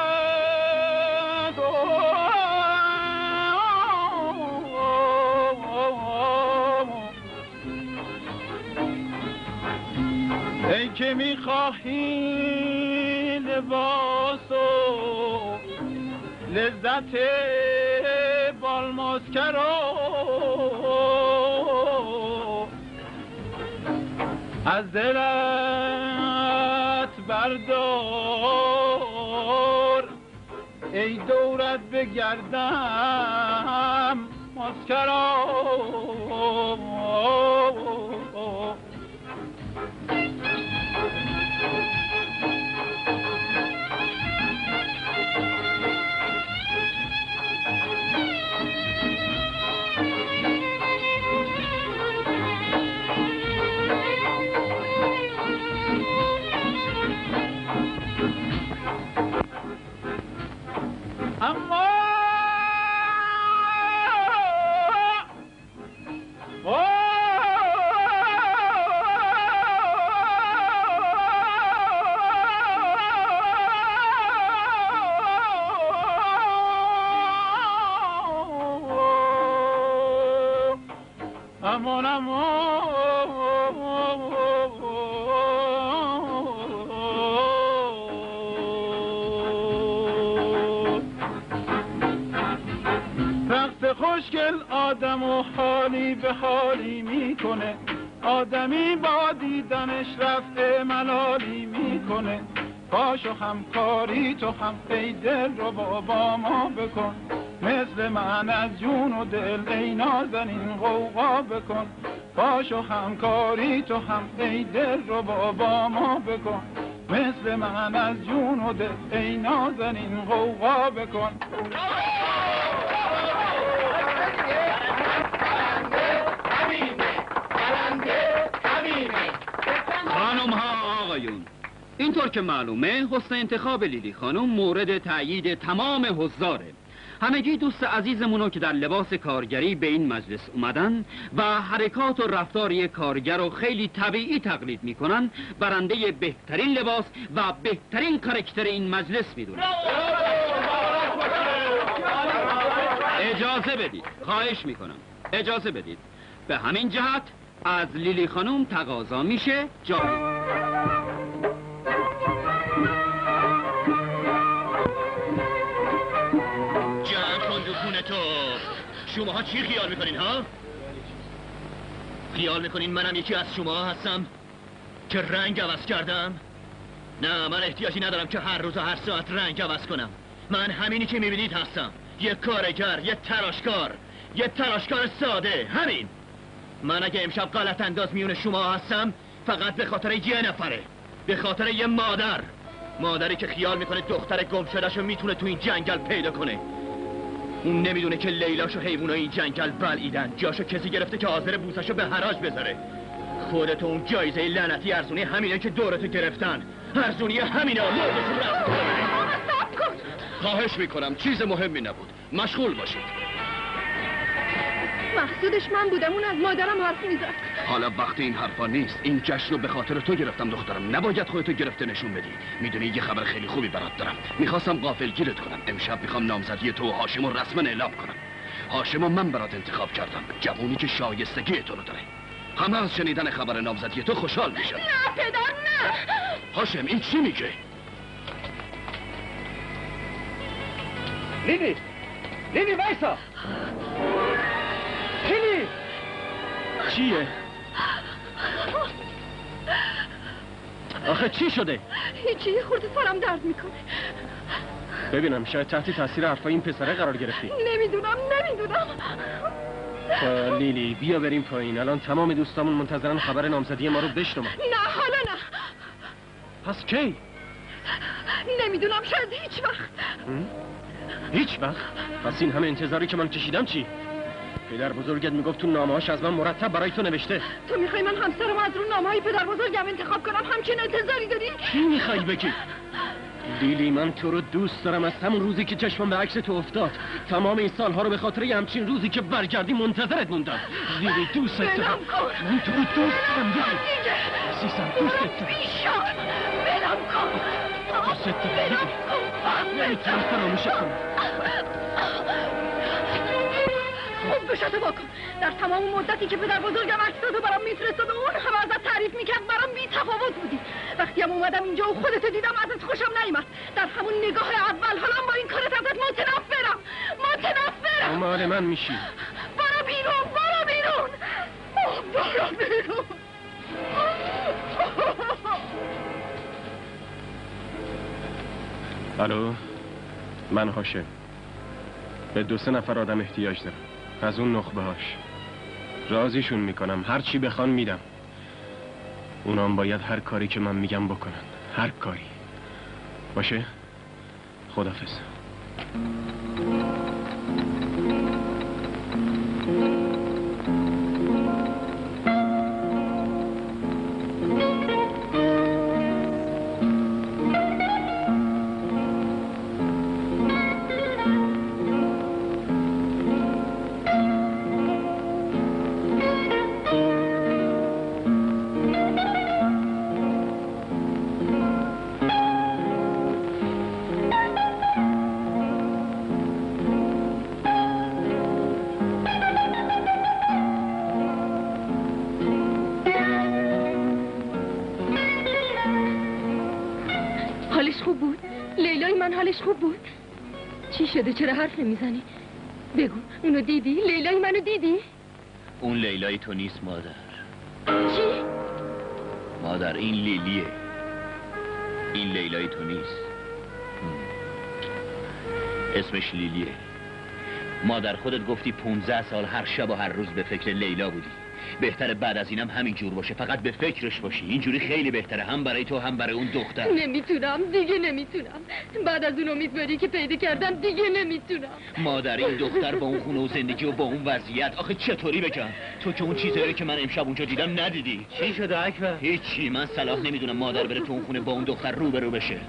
ای که میخواهی لباس و لذت بالماسکرو از دلت بردار، ای دورت بگردم ماسکرو. اما خوشگل آدم و حالی به حالی میکنه، آدمی با دیدنش رفته ملالی میکنه، پاشو همکاری تو هم ای دل رو با ما بکن، مثل من از جون و دل ای نازنین غوغا بکن، پاشو همکاری تو هم ای دل رو با ما بکن، مثل من از جون و دل ای نازنین غوغا بکن. خانم ها آقایون، اینطور که معلومه حسن انتخاب لیلی خانم مورد تأیید تمام حضاره. همگی دوست عزیزمونو که در لباس کارگری به این مجلس اومدن و حرکات و رفتاری کارگر رو خیلی طبیعی تقلید میکنن، برنده بهترین لباس و بهترین کاراکتر این مجلس میدونن. اجازه بدید، خواهش میکنم اجازه بدید. به همین جهت از لیلی خانم تقاضا میشه شماها چی خیال میکنین ها؟ خیال میکنین منم یکی از شما هستم که رنگ عوض کردم؟ نه، من احتیاجی ندارم که هر روز و هر ساعت رنگ عوض کنم. من همینی که میبینید هستم، یه کارگر، یه تلاشکار ساده، همین. من اگه امشب غلط انداز میون شما هستم فقط به خاطر یه نفره، به خاطر یه مادری که خیال میکنه دختر گم شدهشو میتونه تو این جنگل پیدا کنه. اون نمیدونه که لیلاشو حیوانای این جنگل بلعیدن، جاشو کسی گرفته که حاضر بوسشو به حراج بذاره. خودت اون جایزه لعنتی ارزونی همینه که دورتو گرفتن، ارزونی همینا. خواهش میکنم چیز مهمی نبود، مشغول باشید. مقصودش من بودم، اون از مادرم حرف میزد. حالا وقت این حرفا نیست. این جشن رو به خاطر تو گرفتم دخترم، نباید خودتو گرفته نشون بدی. میدونی یه خبر خیلی خوبی برات دارم. میخواستم غافلگیرت کنم. امشب میخوام نامزدی تو و هاشم رو رسما اعلام کنم. هاشم رو من برات انتخاب کردم، جوونی که شایستگی تو رو داره. همه از شنیدن خبر نامزدی تو خوشحال میشن. نه پدر نه. هاشم این چی میگه؟ لیلی وایسا. لیلی چیه؟ آخه چی شده؟ هیچی، خورده سرم درد میکنه. ببینم شاید تحت تاثیر حرفای این پسره قرار گرفتی. نمیدونم. لیلی بیا بریم پایین، الان تمام دوستامون منتظرن خبر نامزدی ما رو بشنوم. نه حالا نه. پس کی؟ نمیدونم، شاید هیچ وقت. هیچ وقت؟ پس این همه انتظاری که من کشیدم چی؟ پدر بزرگت میگفت تو نامه‌هاش از من مرتب برای تو نوشته. تو میخوای من همسرم از رو نامه‌های پدر بزرگم انتخاب کنم؟ همچین انتظاری داری؟ چی میخوای بگی؟ لیلی من تو رو دوست دارم از همون روزی که چشمم به عکس تو افتاد. تمام این سالها رو به خاطر یه همچین روزی که برگردی منتظرت موندم. لیلی دوست دارم. من تو رو دوست دارم لیلی. عزیزم دوستت دارم. بلم کن. دوستت دارم. نمیتونم فراموشت کنم. خوب گوشتو واکن. در تمام مدتی که پدر بزرگم عکساتو برام میفرستاد و اون همه ازت تعریف میکرد برام بی تفاوت بودی. وقتی هم اومدم اینجا و خودتو دیدم ازت خوشم نیومد. در همون نگاه اول حالا با این کارت ازت متنفرم. مال من میشی. برو بیرون. الو، من هاشم. به 2-3 نفر آدم احتیاج دارم، از اون نخبه هاش. راضیشون میکنم، هر چی بخوان میدم. اونام باید هر کاری که من میگم بکنن، هر کاری. باشه؟ خداحافظ. خوب بود؟ چی شده؟ چرا حرف نمیزنی؟ بگو، اونو دیدی؟ لیلای منو دیدی؟ اون لیلای تو نیست مادر. چی؟ مادر این لیلیه. این لیلای تو نیست. اسمش لیلیه. مادر خودت گفتی 15 سال هر شب و هر روز به فکر لیلا بودی. بهتره بعد از اینم همین جور باشه، فقط به فکرش باشی. اینجوری خیلی بهتره، هم برای تو هم برای اون دختر. نمیتونم، دیگه نمیتونم. بعد از اون امیدواری که پیدا کردم دیگه نمیتونم. مادر این دختر با اون خونه و زندگی و با اون وضعیت آخه چطوری بگم؟ تو که اون چیزایی که من امشب اونجا دیدم ندیدی. چی شده اکبر؟ هیچی، من صلاح نمیدونم مادر بره تو اون خونه با اون دختر روبرو بشه.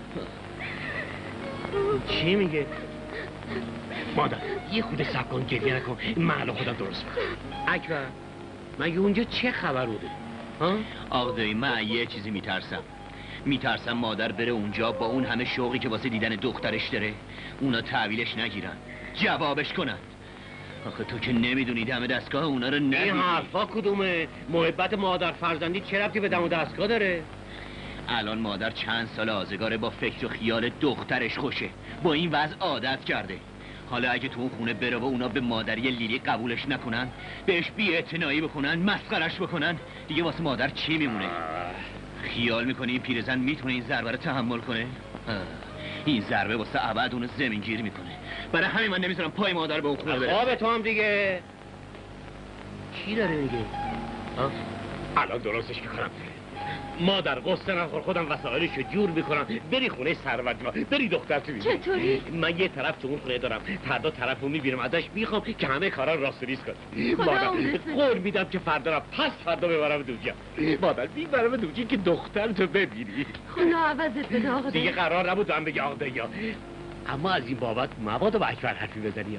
چی میگه؟ مادر یه خود صبر کن، گریه نکن، من الان خودم درست میکنم. اکبر مگه اونجا چه خبر بوده؟ آقا دایی من یه چیزی میترسم مادر بره اونجا با اون همه شوقی که واسه دیدن دخترش داره اونا تحویلش نگیرن، جوابش کنن. آخه تو که نمیدونی دم دستگاه اونا رو ندیدی. این حرفا کدومه؟ محبت مادر فرزندی چه ربطی به دم دستگاه داره؟ الان مادر چند سال آزگاره با فکر و خیال دخترش خوشه، با این وضع عادت کرده. حالا اگه تو اون خونه بره و اونا به مادری لیلی قبولش نکنن، بهش بی‌اعتنایی بکنن، مسخرش بکنن، دیگه واسه مادر چی میمونه؟ خیال میکنی این پیرزن میتونه این ضربه رو تحمل کنه؟ این ضربه واسه ابد اونو زمینگیر میکنه. برای همین من نمیذارم پای مادر به اون خونه بره. خواب تو هم دیگه چی داره میگه؟ الان درستش میکنم. مادر قصه نخور، خودم وسایلشو جور میکنم، بری خونه سروردیما، بری دختر تو ببینی. چطوری؟ من یه طرف تو اون خونه دارم، فردا طرفو میبینم، ازش میخوام که همه کارا راست ریز کنه. مادر قول میدم که فردا را پس فردا ببرم دوجا. مادر میبرم دوجی که دختر تو ببینی. خدا عوضت بده آقا دیگه قرار نبود هم بگه آقا دیا، اما از این بابت مبادا با اکبر حرفی بزنی.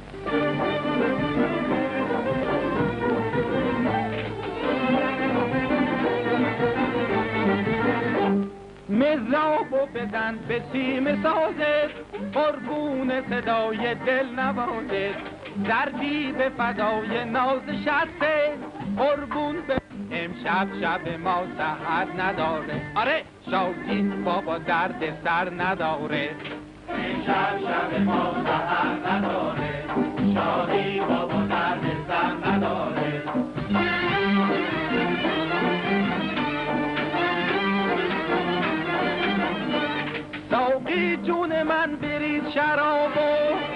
مزرابو بزن به سیم سازت، قربون صدای دل نوازت، دردی به فدای ناز شسته، قربون به امشب شب ما سحر نداره. آره شادی بابا درد سر نداره. امشب شب ما سحر نداره، شادی بابا درد سر نداره. ساقی جون من برید شرابو،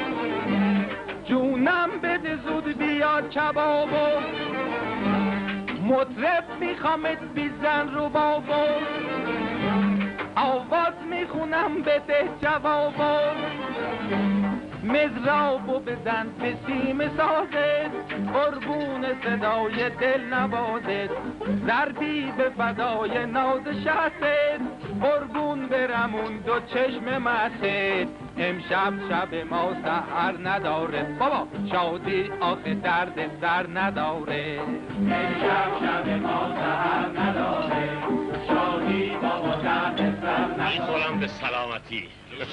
جونم بده زود بیاد کبابو، مطرب میخوامت بیزن رو بابو، آواز میخونم بده جوابو، مزرابو بزن به سیم سازت، قربون صدای دل نوازت، ضربی به فدای ناز شست، قربون برمون دو چشم مست، امشب شب ما سحر نداره. بابا شادی آخه درد سر نداره. امشب شب ما سحر نداره، شادی بابا درد سر نداره. میخورم به سلامتی.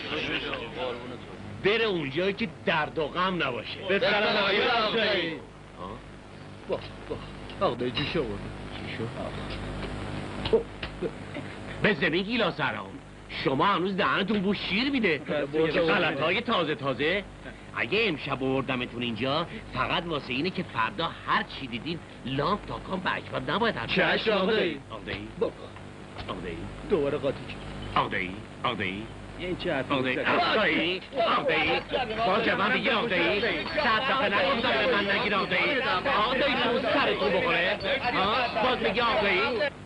بره اونجایی که درد و غم نباشه. به سلامتی آقایی. آقای چی شد؟ به زمین گیلاس هرام، شما هنوز دهنتون بو شیر میده. غلطهای تازه تازه. اگه امشب آوردمتون اینجا فقط واسه اینه که فردا هر چی دیدین لامپ تا کام به اکبر نباید حرف بزنید. چشم آقایی. آقایی دوباره قاطی آقایی این چه حرفی آقایی باز جوان بگیر آقایی، 100 دفعه نگفتم به من نگیر آقایی تو سرتون بخوره. باز میگه آقایی.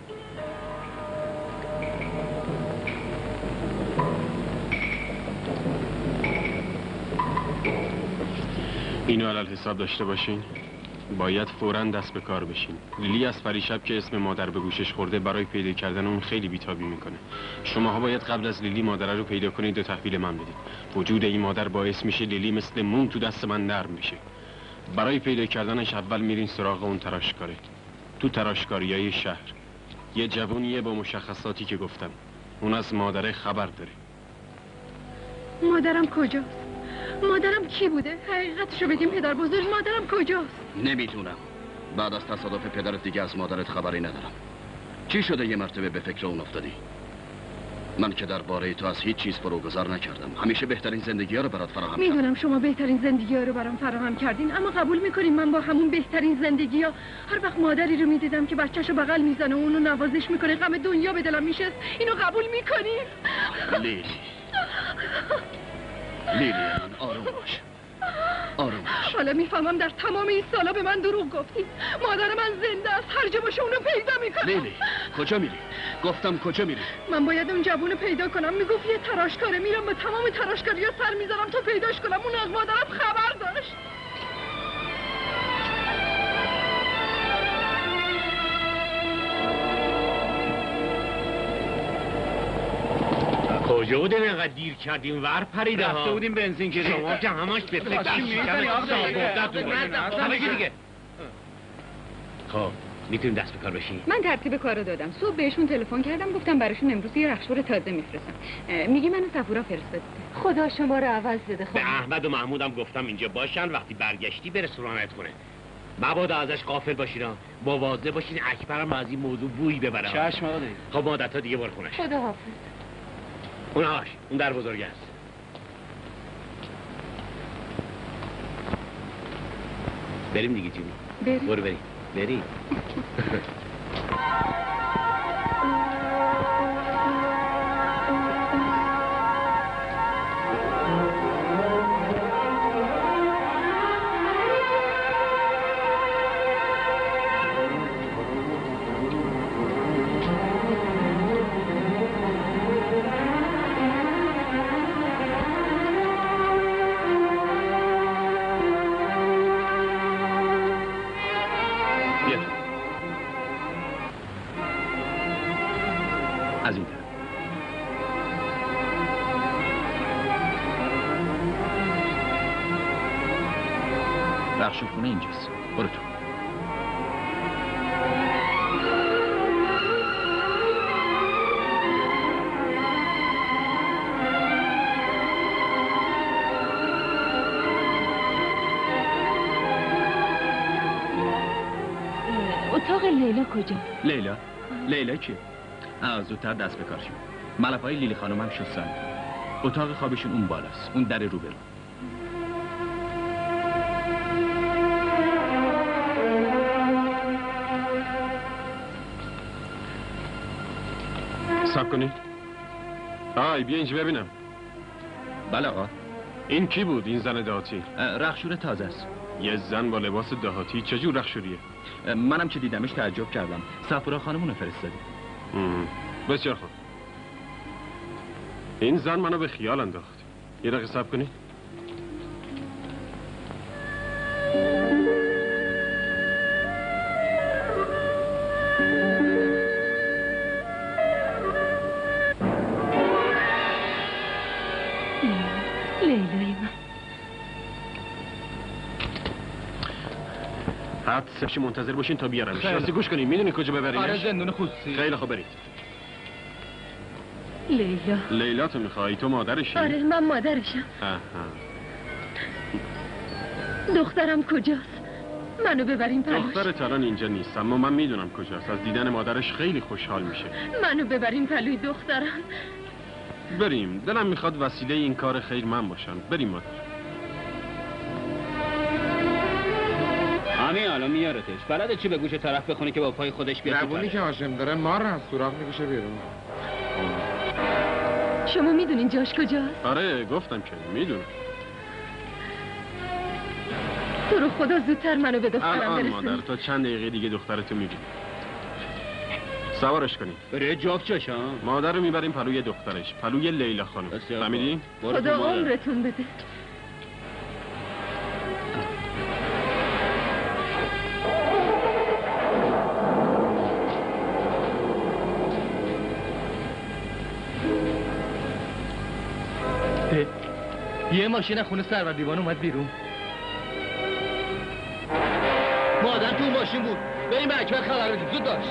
اینو علل حساب داشته باشین. باید فوراً دست به کار بشین. لیلی از پریشب که اسم مادر به گوشش خورده برای پیدا کردن اون خیلی بیتابی میکنه. شماها باید قبل از لیلی مادر رو پیدا کنید و تحویل من بدید. وجود این مادر باعث میشه لیلی مثل موم تو دست من نرم بشه. برای پیدا کردنش اول میرین سراغ اون تراشکاره. تو تراشکاریای شهر یه جوونیه با مشخصاتی که گفتم. اون از مادر خبر داره. مادرم کجاست؟ مادرم کی بوده؟ حقیقتشو بگیم پدر بزرگ، مادرم کجاست؟ نمیدونم. بعد از تصادف پدرت دیگه از مادرت خبری ندارم. چی شده یه مرتبه به فکر اون افتادی؟ من که درباره تو از هیچ چیز فروگذار نکردم. همیشه بهترین زندگی ها رو برات فراهم کردم. میدونم شما بهترین زندگی ها رو برام فراهم کردین، اما قبول میکنین من با همون بهترین زندگی ها هر وقت مادری رو میدیدم که بچه‌شو بغل میزنه و اونو نوازش میکنه غم دنیا به دلم میشه. اینو قبول میکنین؟ لیلی من آروم باش. حالا میفهمم در تمام این سالا به من دروغ گفتی. مادر من زنده است، هر جا باشه اونو پیدا میکنم. لیلی کجا میری؟ گفتم کجا میری؟ من باید اون جوونو پیدا کنم. میگفت یه تراشکاره، میرم به تمام تراشکاری‌ها سر میذارم تا پیداش کنم. اون از مادرم خبر داشت. کجا بودین اینقدر دیر کردیم ور پریده ها؟ رفته بودیم بنزین گیری. شما که همش به فکر میزنی همه دیگه. خب میتونیم دست به کار بشیم؟ من ترتیب کارو دادم. صبح بهشون تلفن کردم، گفتم براشون امروز یه رخشور تازه میفرستم. میگی منو صفورا فرستاد. خدا شما رو عوض بده. به احمد و محمودم گفتم اینجا باشن، وقتی برگشتی برسوننت کنه. مبادا ازش غافل باشین، مواظب باشین اکبرم از این موضوع بویی ببره. چشم آقا. خب مادرتا دیگه بار خونش. خدا حافظ. اون در بزرگ است. بریم دیگه جونی. بریم. برو بریم. از این طرف. بخشو خونه اینجاست. برو تو. اتاق لیلا کجا؟ لیلا کی؟ زودتر دست به کار شد. ملافه‌های لیلی خانم هم شستن. اتاق خوابشون اون بالاست. اون در روبرو. صبر کنید. بیا اینجا ببینم. بله آقا. این کی بود این زن دهاتی؟ رخشور تازه است. یه زن با لباس دهاتی چجور رخشوریه؟ منم که دیدمش تعجب کردم. صفورا خانمونو فرستادی. بسیار خوب. این زن منو به خیال انداخت. یه دقیقه صبر کنید. لیلای من. حد منتظر باشین تا بیارم. راستی گوش کنین. میدونی کجا ببرینش؟ آره زندون خصوصی. خیلی خوب برید. لیلا تو میخوای؟ تو مادرشی؟ آره من مادرشم. دخترم کجاست؟ منو ببرین پلوش. دخترت الان اینجا نیست، اما من میدونم کجاست. از دیدن مادرش خیلی خوشحال میشه. منو ببرین پلوی دخترم. بریم. دلم میخواد وسیله این کار خیر من باشم. بریم مادر. همین الان میارتش. بلده چی به گوش طرف بخونه که با پای خودش بیاد. زبونی که هاشم داره مار از سوراخ میکشه بیرون. شما میدونین جاش کجاست؟ آره گفتم که میدونم. تو رو خدا زودتر منو به دخترم الان برسونی. مادر تا چند دقیقه دیگه دخترتو میبینی. سوارش کنید. بره جاکچش ها. مادر رو میبریم پلوی دخترش، پلوی لیلا خانم. فهمیدی؟ خدا عمرتون بده. یه ماشین خونه سرور دیوان اومد بیرون. مادر تو ماشین بود. بریم به اکبر خبر بدیم. زود باش.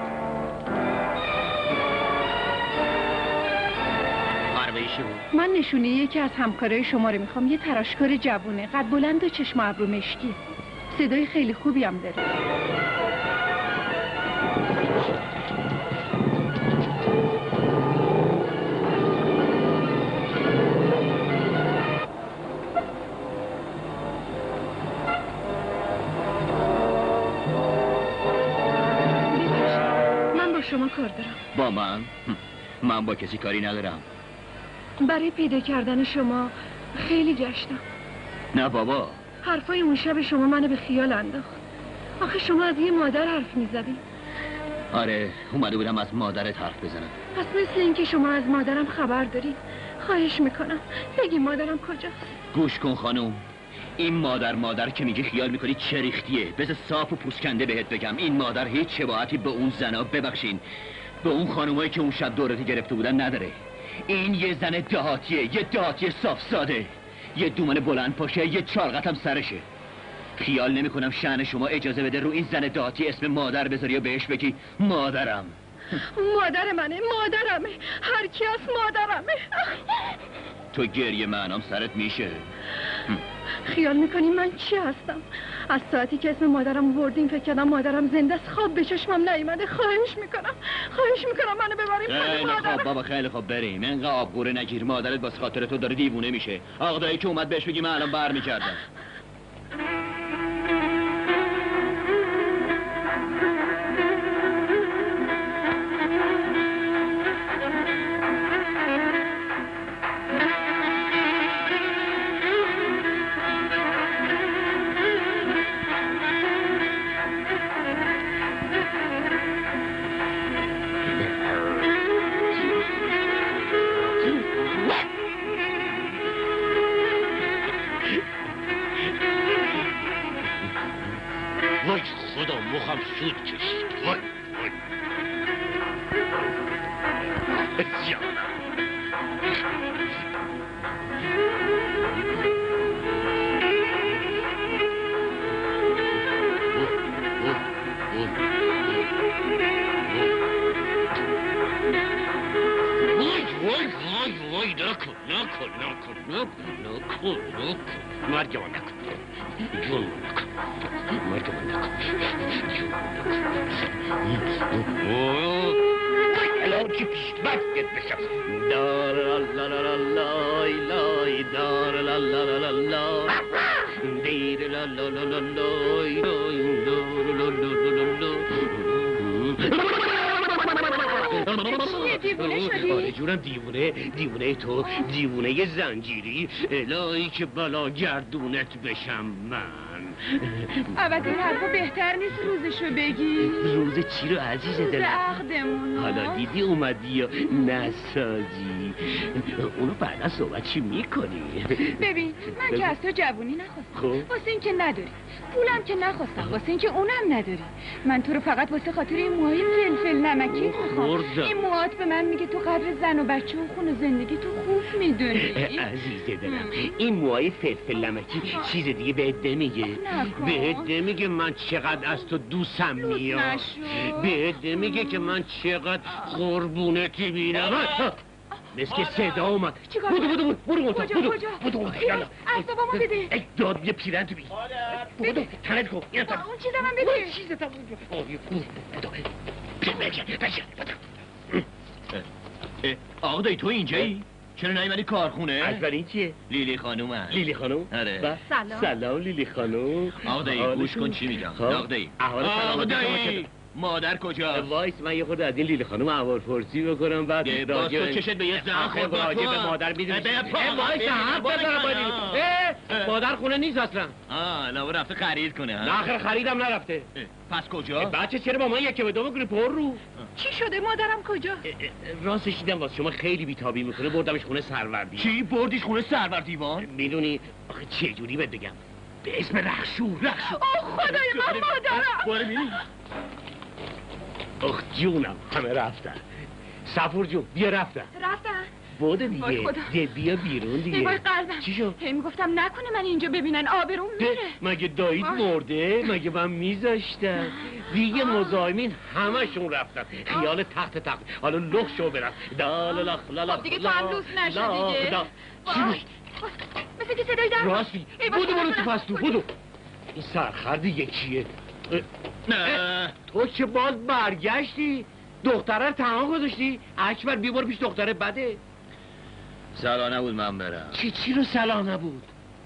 عربیشی بود. من نشونه یکی از همکارای شما رو میخوام. یه تراشکار جوونه، قد بلند و چشم ابرو مشکی. صدای خیلی خوبی هم داره. شما کار دارم. با من با کسی کاری ندارم. برای پیدا کردن شما خیلی گشتم. نه بابا. حرفای اون شب شما منو به خیال انداخت. آخه شما از یه مادر حرف میزدی. آره اومده بودم از مادرت حرف بزنم. پس مثل اینکه شما از مادرم خبر دارید. خواهش میکنم بگی مادرم کجاست. گوش کن خانوم. این مادر که میگی خیال میکنی چه ریختیه. بذار صاف و پوسکنده بهت بگم این مادر هیچ شباهتی به اون زنا، ببخشین، به اون خانومایی که اون شب دورتی گرفته بودن نداره. این یه زن دهاتیه، یه دهاتی صاف ساده، یه دومن بلند پاشه، یه چارقت هم سرشه. خیال نمیکنم شأن شما اجازه بده رو این زن دهاتی اسم مادر بذاری و بهش بگی مادرم. مادر منه، مادرمه، هر کی از مادرمه. تو گریه معنام سرت میشه. خیال میکنی من چی هستم؟ از ساعتی که اسم مادرم بردین فکر کردم مادرم زنده است. خواب به چشمم نیومده. خواهش میکنم منو ببریم. خیلی خوب بابا، خیلی خوب بریم. اینقدر آبگوره نگیر. مادرت باز خاطر تو داره دیوونه میشه. آقدایی که اومد بهش بگی من الان برمیگردم. وای خدا مخم سود کشید. وای جانم. وای نکن مرگ من نکن جون نکن مرگ من نکن الان که پیشبستت بشم دار لا لا لا لای لای دار لا لا لا لا دیر لا لا لا لا لای لای دار لا لا لا دیوونه شدی؟ آره جونم دیوونه تو دیوونه زنجیری الهی که بلا گردونت بشم من عوض این حرفا بهتر نیست روزشو بگی؟ روز چی رو عزیز دلم؟ روز عقدمون حالا دیدی اومدی یا نسازی اونو بعدا صحبت چی میکنی؟ ببین من که از تو جوونی نخواستم خب واسه این که نداری پولم که نخواستم واسه این که اونم نداری من تو رو فقط واسه خاطر این موهای فلفل نمکی میخوام این موهات به من میگه تو قدر زن و بچه و خون و زندگی تو خوب میدونی عزیز دلم این موهای فلفل نمکی چیز دیگه بهت نمیگه بهت نمیگه من چقدر از تو دوستم میاد بهت نمیگه که من چقدر قربونتی میرم مثل که صدا اومد برو خیال اصابامو بده ای داد بیا پیرن تو بی برو تنت کن اون چیزم من بده اون چیزم آقا دایی تو اینجایی؟ چرا نیومدی کارخونه؟ اکبر این چیه؟ لیلی خانومه. لیلی خانوم؟ آره. سلام لیلی خانوم. آقا دایی گوش کن چی میگم. آقا دایی. آقا دایی مادر کجا؟ وایس من یه خورده از این لیلی خانوم احوالپرسی بکنم بعد باز تو چشت به یه زن خورد راجع به مادر میدونی وایس حرف بزن مادر خونه نیست اصلا نوه رفته خرید کنه نه آخر خریدم نرفته پس کجا؟ بچه چرا با من یکی به دو میکنی پر رو چی شده مادرم کجا؟ راستش دیدم واسه شما خیلی بیتابی میکنه بردمش خونه سروردی چی؟ بردیش خونه سروردیوان؟ میدونی آخه چه جوری بهت بگم به اسم رخشور اوه خدای من مادرم اخ جونم همه رفتن صفور جون بیا رفتن بوده دیگه بیا بیرون دیگه ای وای قلبم چی شد؟ هی میگفتم نکنه من اینجا ببینن آبروم میره مگه دایید مرده؟ مگه من میذاشتم دیگه مزاحمین همشون رفتن خیال تخت حالا لخ شو برم خب دیگه تو هم لوس نشو دیگه چی بود؟ مثل که صدای در راستی بودو تو پستو بودو این سرخر دیگه کیه؟ نه تو که باز برگشتی دختره رو تنها گذاشتی اکبر بیبار پیش دختره بده سلا نبود من برم چی رو سلا نبود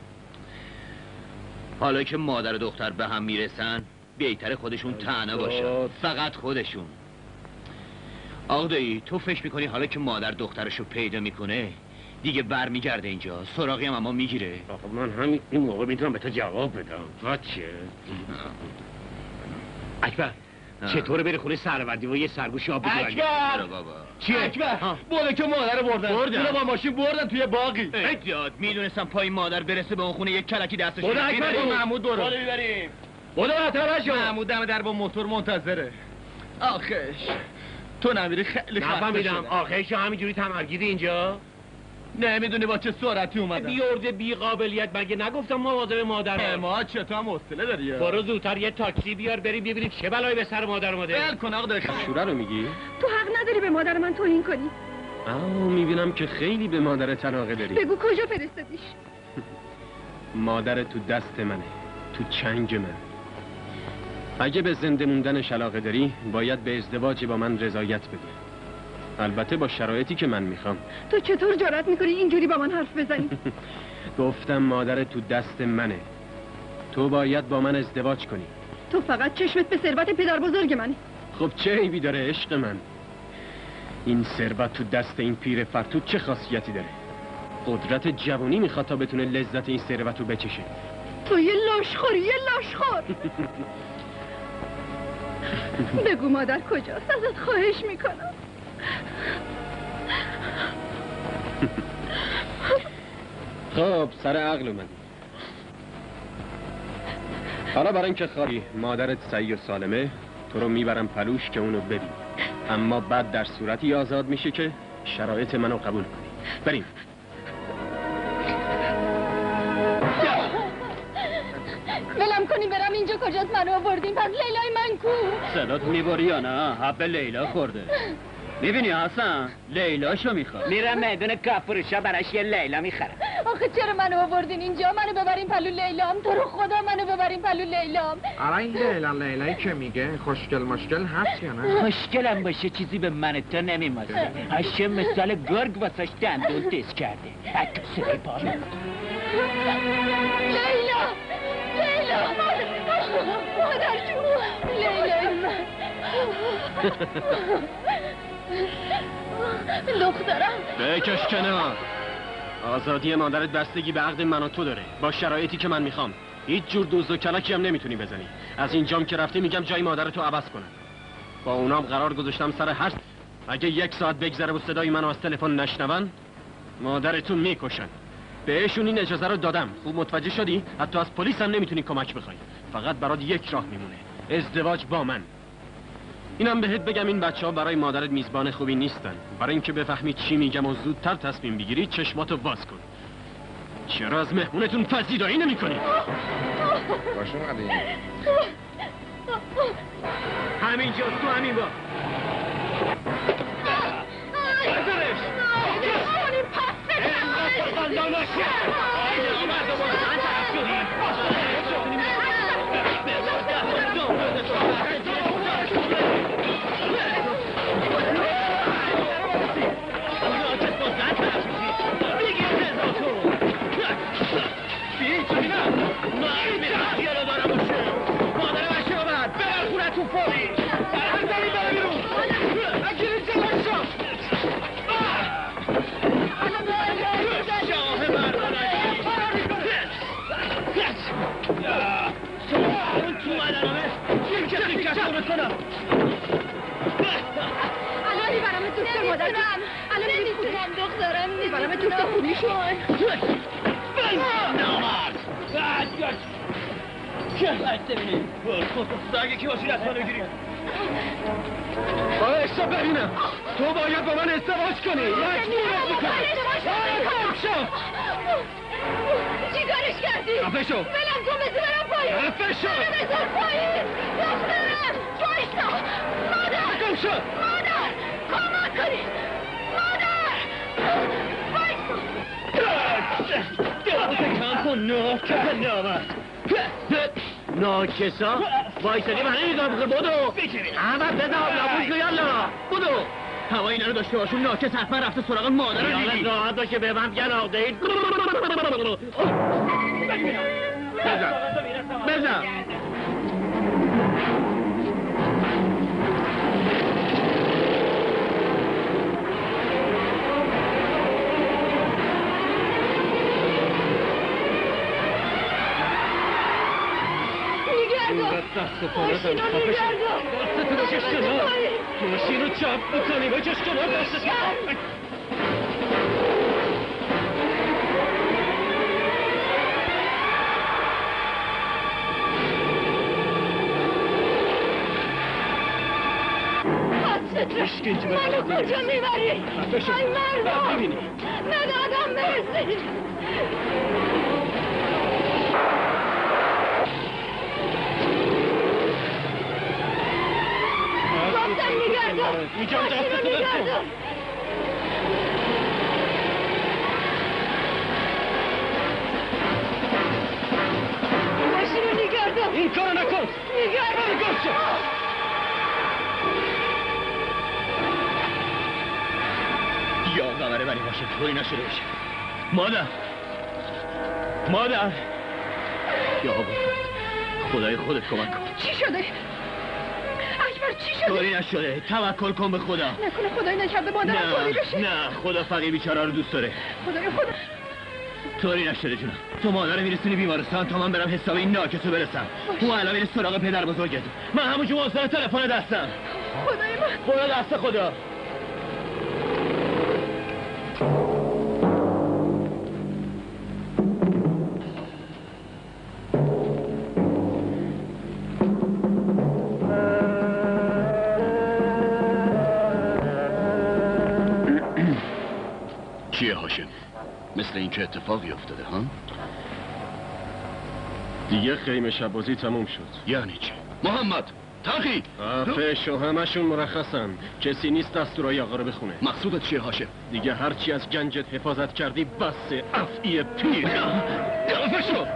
حالا که مادر و دختر به هم میرسن بهتر خودشون تنها باشن فقط خودشون آقا دایی تو فکر میکنی حالا که مادر دخترشو پیدا میکنه دیگه بر میگرده اینجا سراغی هم اما میگیره آقا من همین این موقع میتونم به تو جواب بدم بچه اکبر چطوره بری خونه سروردی و یه سرگوشی آب بگیرن اکبر چیه؟ اکبر بوده که مادر بردن اونو با ماشین بردن توی باقی ایداد میدونستم پای مادر برسه به اون خونه یک کلکی دستش بوده اکبر محمود برو بریم بوده بطرح شو محمود دم در با موتور منتظره آخش تو نمیری خیلی خسته نفهمیدم آخش همینجوری تمرگیدی اینجا نمیدونی با چه سرعتی اومدن بیورده بی قابلیت مگه نگفتم مواظب مادر ما چطور هم حوصله داری برو زودتر یه تاکسی بیار بریم ببینیم چه بلایی به سر مادر اومده ول کن آقا شوره رو میگی تو حق نداری به مادر من توهین کنی میبینم که خیلی به مادرت علاقه داری بگو کجا فرستادیش مادر تو دست منه تو چنگ من اگه به زنده موندنش علاقه داری باید به ازدواج با من رضایت بدی البته با شرایطی که من میخوام تو چطور جرأت میکنی اینجوری با من حرف بزنی گفتم مادر تو دست منه تو باید با من ازدواج کنی تو فقط چشمت به ثروت پدر بزرگ منه خب چه عیبی داره عشق من این ثروت تو دست این پیر فرتوت چه خاصیتی داره قدرت جوانی میخواد تا بتونه لذت این ثروت رو بچشه تو یه لاشخوری بگو مادر کجاست ازت خواهش میکنم خب سر عقل اومدی حالا برای اینکه خواهی مادرت صحیح و سالمه تو رو میبرم پلوش که اونو ببین، اما بعد در صورتی آزاد میشه که شرایط منو قبول کنی. بریم. ولم کنی برم، اینجا کجاست؟ منو آوردین پس لیلای من کو؟ صدات میبری یا نه؟ حب لیلا خورده. میبینی حسن؟ لیلاشو میخواد. میرم میدون کافروشا براش یه لیلا میخرم. آخه چرا منو آوردین اینجا؟ منو ببرین پلو لیلام. تو رو خدا منو ببرین پلو لیلام. آره این لیلایی که میگه خوشگل مشکل هست یا نه؟ خوشگلم باشه چیزی به من تو نمیمازه. هشه مثال گرگ واسش دندون تیز کرده. حتی سری پا لیلا لیلا مادر جون لیلای من دخترم بکش کنار. آزادی مادرت بستگی به عقد من و تو داره، با شرایطی که من میخوام. هیچ جور دوز و کلکی هم نمیتونی بزنی. از اینجام که رفتی میگم جای مادرتو عوض کنم. با اونام قرار گذاشتم سر هر اگه 1 ساعت بگذره و صدای منو از تلفن نشنون مادرتو میکشن. بهشون این اجازه رو دادم. خوب متوجه شدی؟ حتی از پلیس هم نمیتونی کمک بخوای. فقط برات یک راه میمونه، ازدواج با من. اینم بهت بگم این بچه‌ها برای مادرت میزبان خوبی نیستن. برای اینکه بفهمی چی میگم و زودتر تصمیم بگیری چشماتو باز کن. چرا از مهمونتون پذیرایی نمی‌کنی؟ باشه اومدی. همینجا تو همین با. بذارش. باشه ببینم تو باید با من ازدواج کنی. چی کارش کردی؟ خفه شو. ولم کن بذارم پایین. خفه شو. بذار پایین. دخترم بایستا. مادر گم شو. مادر کمک کنی. مادر بایستا. کم کن ناکس نامرد. ناکسا وایسادی من نمیدونم بخیر بدو احمد بزن لابوش که یالا بدو هوا اینا رو داشته باشون ناکس حتما رفته سراغ مادر رو دیدی راحت باشه به من بگن آقده اید بزن ماشین رو میگردم ماشین رو چپ بکنی بکش کنار دستت منو کجا میبری؟ ای مردم من آدم برسی گفتم میگردم ماشین رو میگردم ماشین رو میگردم این کارو نکن میگردم یا قمره بری باشه طوری نشده باشه مادر یا خدای خودت کمک کن چی شده؟ اکبر چی شده؟ طوری نشده توکل کن به خدا نکنه خدای نکرده مادرم طوری بشه نه خدا فقیر بیچاره رو دوست داره خدای خدا طوری نشده جونم تو مادر میرسونی بیمارستان تا من برم حساب این ناکسو برسم او الان میره سراغ پدر بزرگت من همون جمعه سر تلفن دستم خدای من خدا دست خدا مثل اینکه اتفاقی افتاده ها؟ دیگه خیمه شبازی تموم شد. یعنی چی؟ محمد تقی آفش و همشون مرخصن. کسی نیست دستورای آقا رو بخونه. مقصودت چیه هاشم؟ دیگه هرچی از گنجت حفاظت کردی بسه افعی پیر. آفشو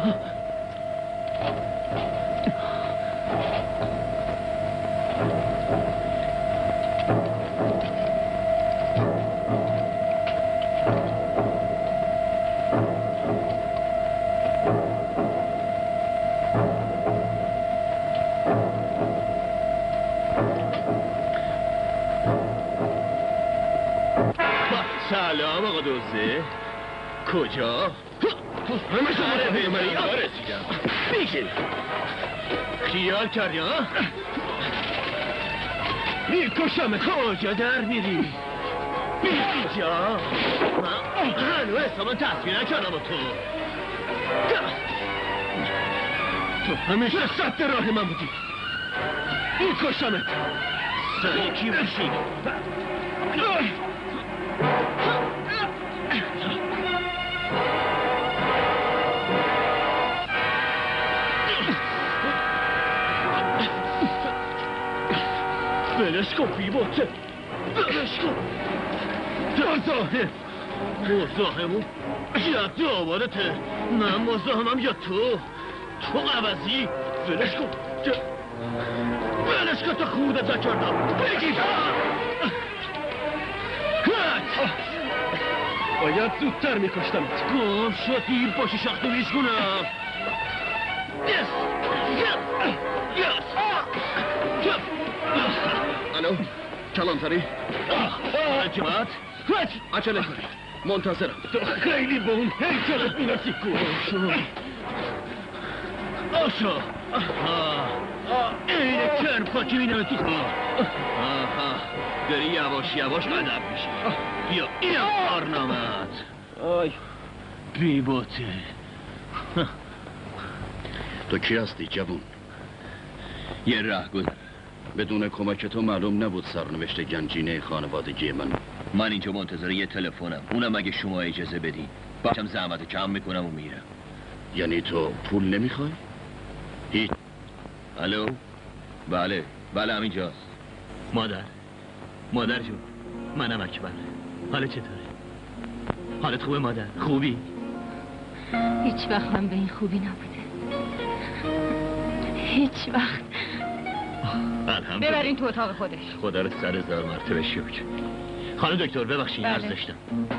سلام آقا دوزه. کجا؟ همه شما رو پیمانی رسیدم. بیشین خیال کردی ها؟ میکشم. کجا در میری؟ اینجا هنو حسابا تصویر نکردم با تو همیشه سد راه من بودی. میکشمت. سر یکی بشین. بلش کن بیباته. بلش کن. مزاحم. مزاحمون یاد آبادته. من مزاحمم یا تو عوضی. بلش کن. بلش کن تا خوردت نکردم. بگیر. باید زودتر میکشتمت. گم شد دیر باشی شخصوریش کنم. الو کلانتری جماعت عجله کنید منتظرم. تو خیلی به اون هیکلت میرسی. گم آشا اینه کرپاکی مینمه تو داری یواش یواش ادب میشی. بیا این کارنامت. آی بیباته. تو کی هستی جوون؟ یه رهگذر. بدون کمک تو معلوم نبود سرنوشت گنجینه خانوادگی من اینجا منتظر یه تلفنم. اونم اگه شما اجازه بدین. باشم زحمت کم میکنم و میرم. یعنی تو پول نمیخوای؟ هیچ. الو بله همینجاست. مادر جون منم اکبر. حالت چطوره؟ حالت خوبه مادر؟ خوبی؟ هیچ وقت من به این خوبی نبوده. هیچ وقت. الحمدلله. ببرین تو اتاق خودش. خدا رو 100,000 مرتبه شکر. خانم دکتر ببخشید عرض داشتم.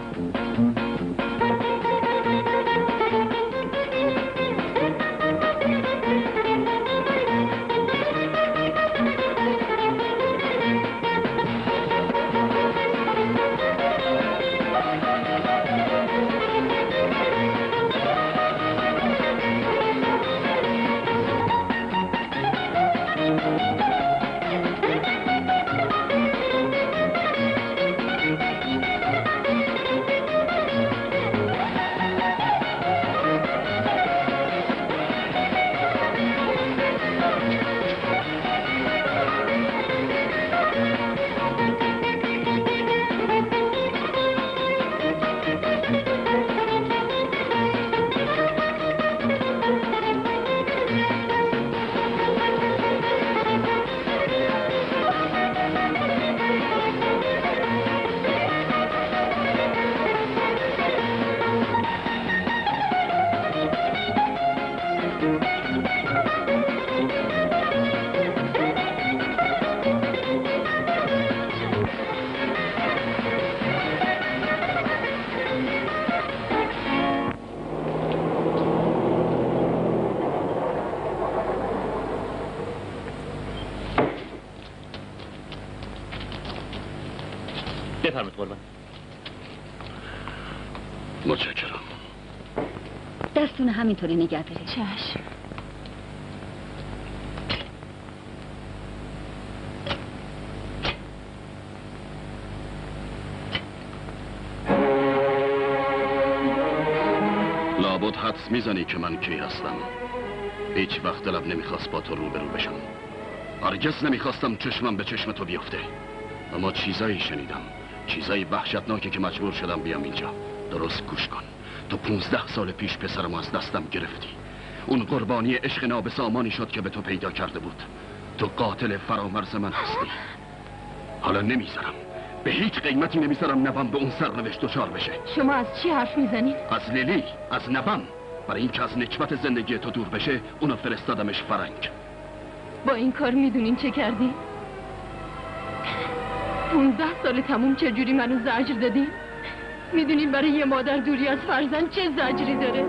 بفرمایید قربان. متشکرم. دستون همینطوری نگه دارید. چشم. لابد حدس میزنی که من کی هستم. هیچ وقت دلم نمیخواست با تو روبرو بشم. هرگز نمیخواستم چشمم به چشم تو بیفته. اما چیزایی شنیدم، چیزایی وحشتناکی که مجبور شدم بیام اینجا. درست گوش کن. تو 15 سال پیش پسرم از دستم گرفتی. اون قربانی عشق نابسامانی شد که به تو پیدا کرده بود. تو قاتل فرامرز من هستی. حالا نمیذارم، به هیچ قیمتی نمیذارم نبم به اون سرنوشت دچار بشه. شما از چی حرف میزنید؟ از لیلی، از نبم. برای اینکه از نکبت زندگی تو دور بشه اونو فرستادمش فرنگ. با این کار میدونین چه کردی؟ 15 سال تموم چجوری منو زجر دادی؟ میدونین برای یه مادر دوری از فرزند چه زجری داره؟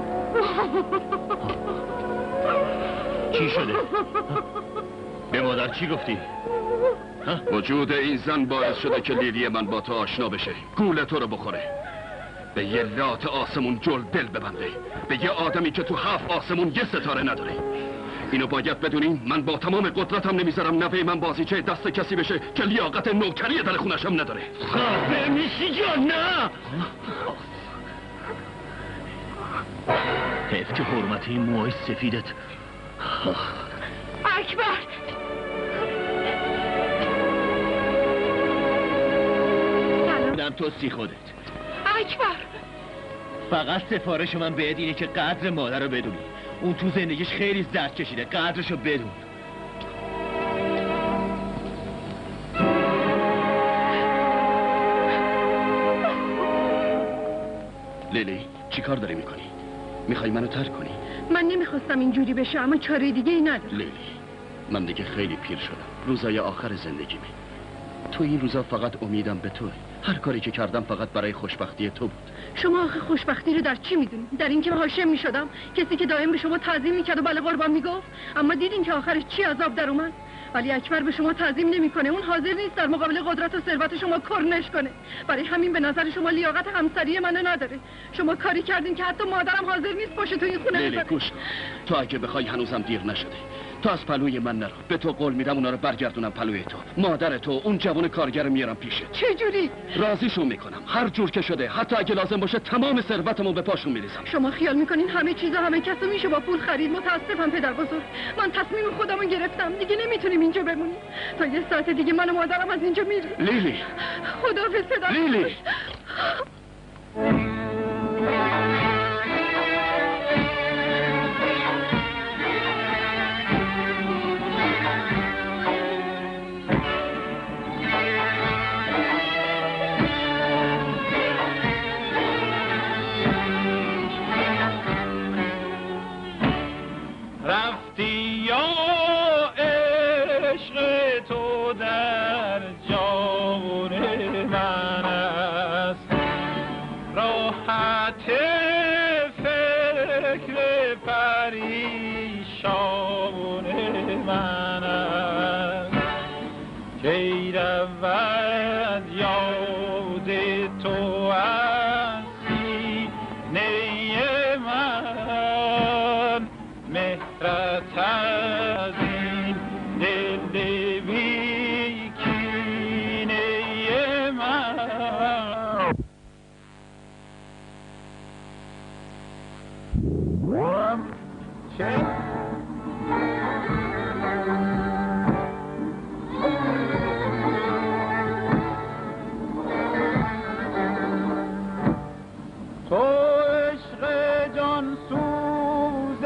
چی شده؟ به مادر چی گفتی؟ وجود این زن باعث شده که لیلی من با تو آشنا بشه، گول تو رو بخوره، به یه لات آسمون جل دل ببنده، به یه آدمی که تو 7 آسمون یه ستاره نداره. اینو باید بدونین، من با تمام قدرتم نمیذارم نوه من بازیچه دست کسی بشه که لیاقت نوکری در خونشم نداره. خفه میشی جان؟ نه! حیف که حرمت این موهای سفیدت. اکبر! سلام. تو سی خودت. اکبر! فقط سفارش من بهت اینه که قدر مادر رو بدونی. اون تو زندگیش خیلی زرد کشیده، قدرشو بدون. لیلی چی کار داری میکنی؟ میخوای منو ترک کنی؟ من نمیخواستم اینجوری بشه اما چاره دیگه ای ندارم. لیلی من دیگه خیلی پیر شدم، روزای آخر زندگیمه. تو این روزا فقط امیدم به توه. هر کاری که کردم فقط برای خوشبختی تو بود. شما آخه خوشبختی رو در چی میدونید؟ در اینکه هاشم میشدم، کسی که دائم به شما تعظیم میکرد و بله قربان میگفت، اما دیدین که آخرش چی عذاب در اومد؟ ولی اکبر به شما تعظیم نمیکنه، اون حاضر نیست در مقابل قدرت و ثروت شما کرنش کنه. برای همین به نظر شما لیاقت همسری منو نداره. شما کاری کردین که حتی مادرم حاضر نیست باشه تو این خونه. لیلی گوش کن، تو اگه بخوای هنوزم دیر نشده. تو از پلوی من نرو، به تو قول میدم اونا رو برگردونم پلوی تو. مادر تو، اون جوان کارگر میارم پیشت. چه جوری؟ راضیشون میکنم، هر جور که شده، حتی اگه لازم باشه تمام ثروتمو به پاشون میریزم. شما خیال میکنین همه چیزا همه کسو میشه با پول خرید؟ متاسفم پدر بزرگ، من تصمیم خودمو گرفتم، دیگه نمیتونیم اینجا بمونیم. تا یه ساعت دیگه من و مادرم از اینجا میریم. لیلی خداحافظ پدر. لیلی رفتی یا عشق تو در جان من است، راحت فکر پریشان من است، کی رود یاد تو از سینه من، مهرت از این دل بی کینه من. چه؟ تو عشق جان سوز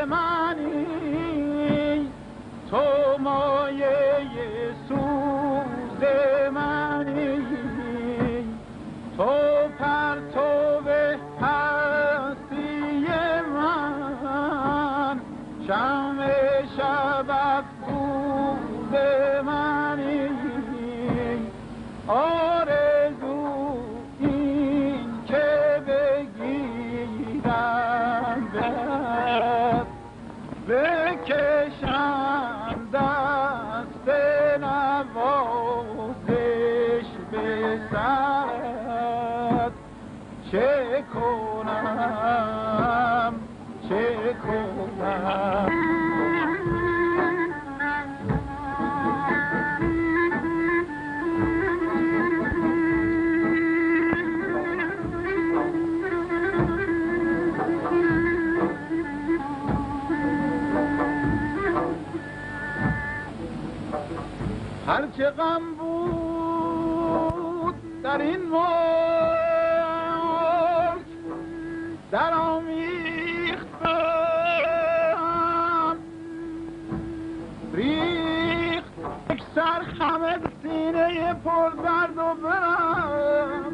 منی، تو مایه سوز منی، تو پرتو هستی من، شمع شب افروز منی، آرزو این که بگیرم دست، بکشم دست نوازش به سرت، چه کنم چه کنم. هرچه غم بود در این ماه در آمیختم ریخت یک سر همه سینه پر درد و برم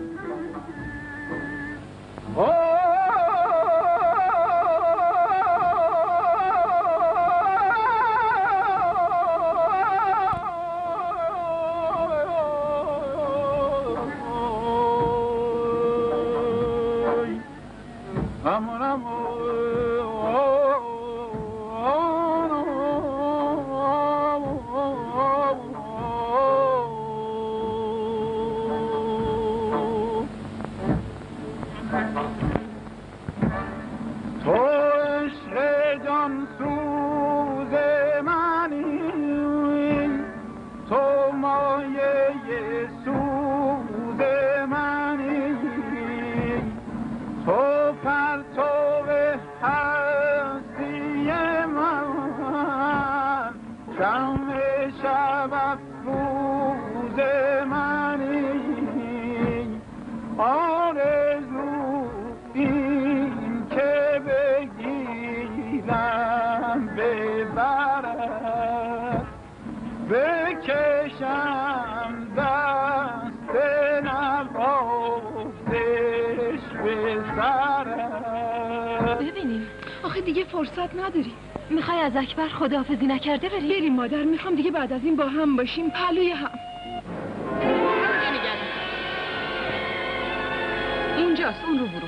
ببینیم آخه دیگه فرصت نداری. میخوای از اکبر خداحافظی نکرده بریم مادر. میخوام دیگه بعد از این با هم باشیم، پلوی هم. اونجاست، اون رو برو.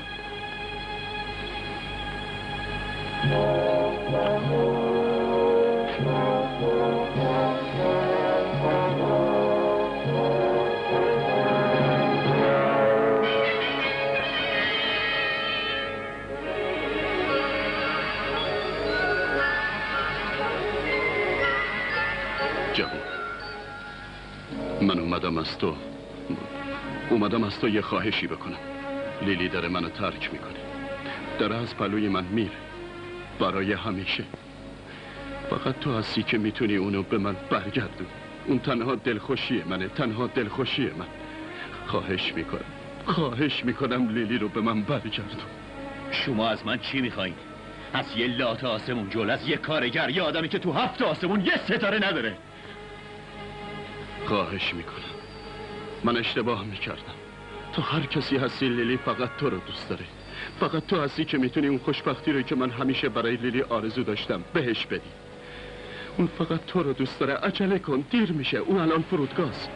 من اومدم از تو یه خواهشی بکنم. لیلی داره منو ترک میکنه، داره از پلوی من میره برای همیشه. فقط تو هستی که میتونی اونو به من برگردون. اون تنها دلخوشی منه، تنها دلخوشی من. خواهش میکنم لیلی رو به من برگردون. شما از من چی میخواین؟ از یه لات آسمون جل، از یه کارگر، یه آدمی که تو 7 آسمون یه ستاره نداره؟ خواهش میکنم، من اشتباه میکردم. تو هر کسی هستی، لیلی فقط تو رو دوست داره. فقط تو هستی که میتونی اون خوشبختی رو که من همیشه برای لیلی آرزو داشتم بهش بدی. اون فقط تو رو دوست داره. عجله کن، دیر میشه، اون الان فرودگاهست.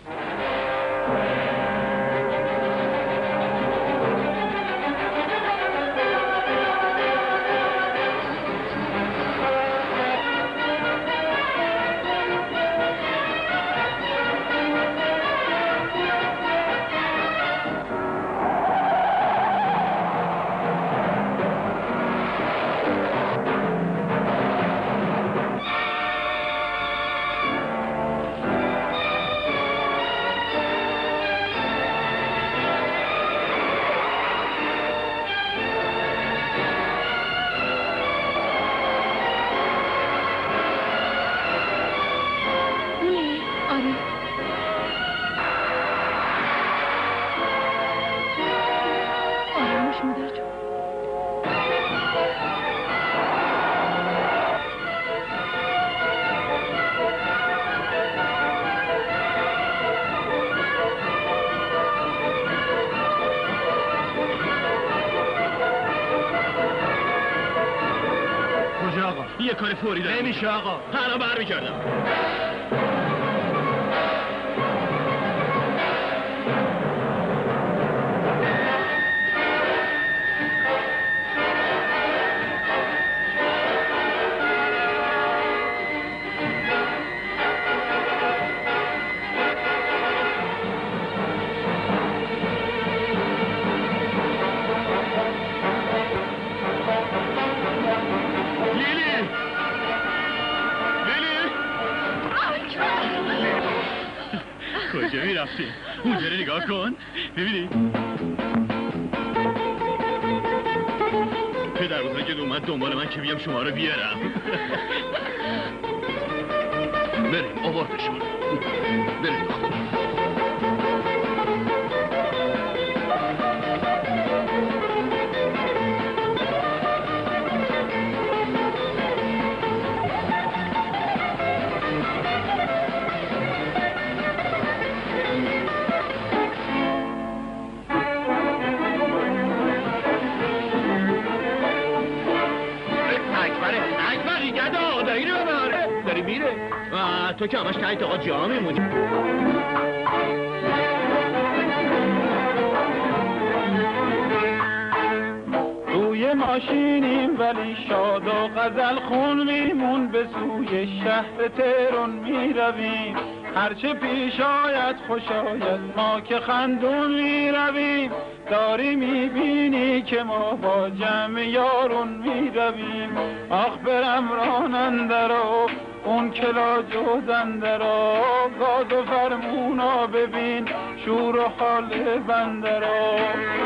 یه کار فوری دارم. نمیشه آقا، الان برمیگردم. کجا میرفتی؟ اونجا رو نگاه کن، ببینی پدر بزرگت اومد دنبال من که بیام شما رو بیارم. بریم آوردشون، بریم دختر. مشتری میره تو که همش تایت آقا جا میمونی. روی ماشینیم ولی شاد و غزل خون میمون به سوی شهر تهران میرویم هرچه پیش آید خوش آید ما که خندون میرویم داری میبینی که ما با جمع یارون میرویم آخ برم رانندرا اون کلا جوزندرا گاز و فرمونا ببین شور و حال بندرا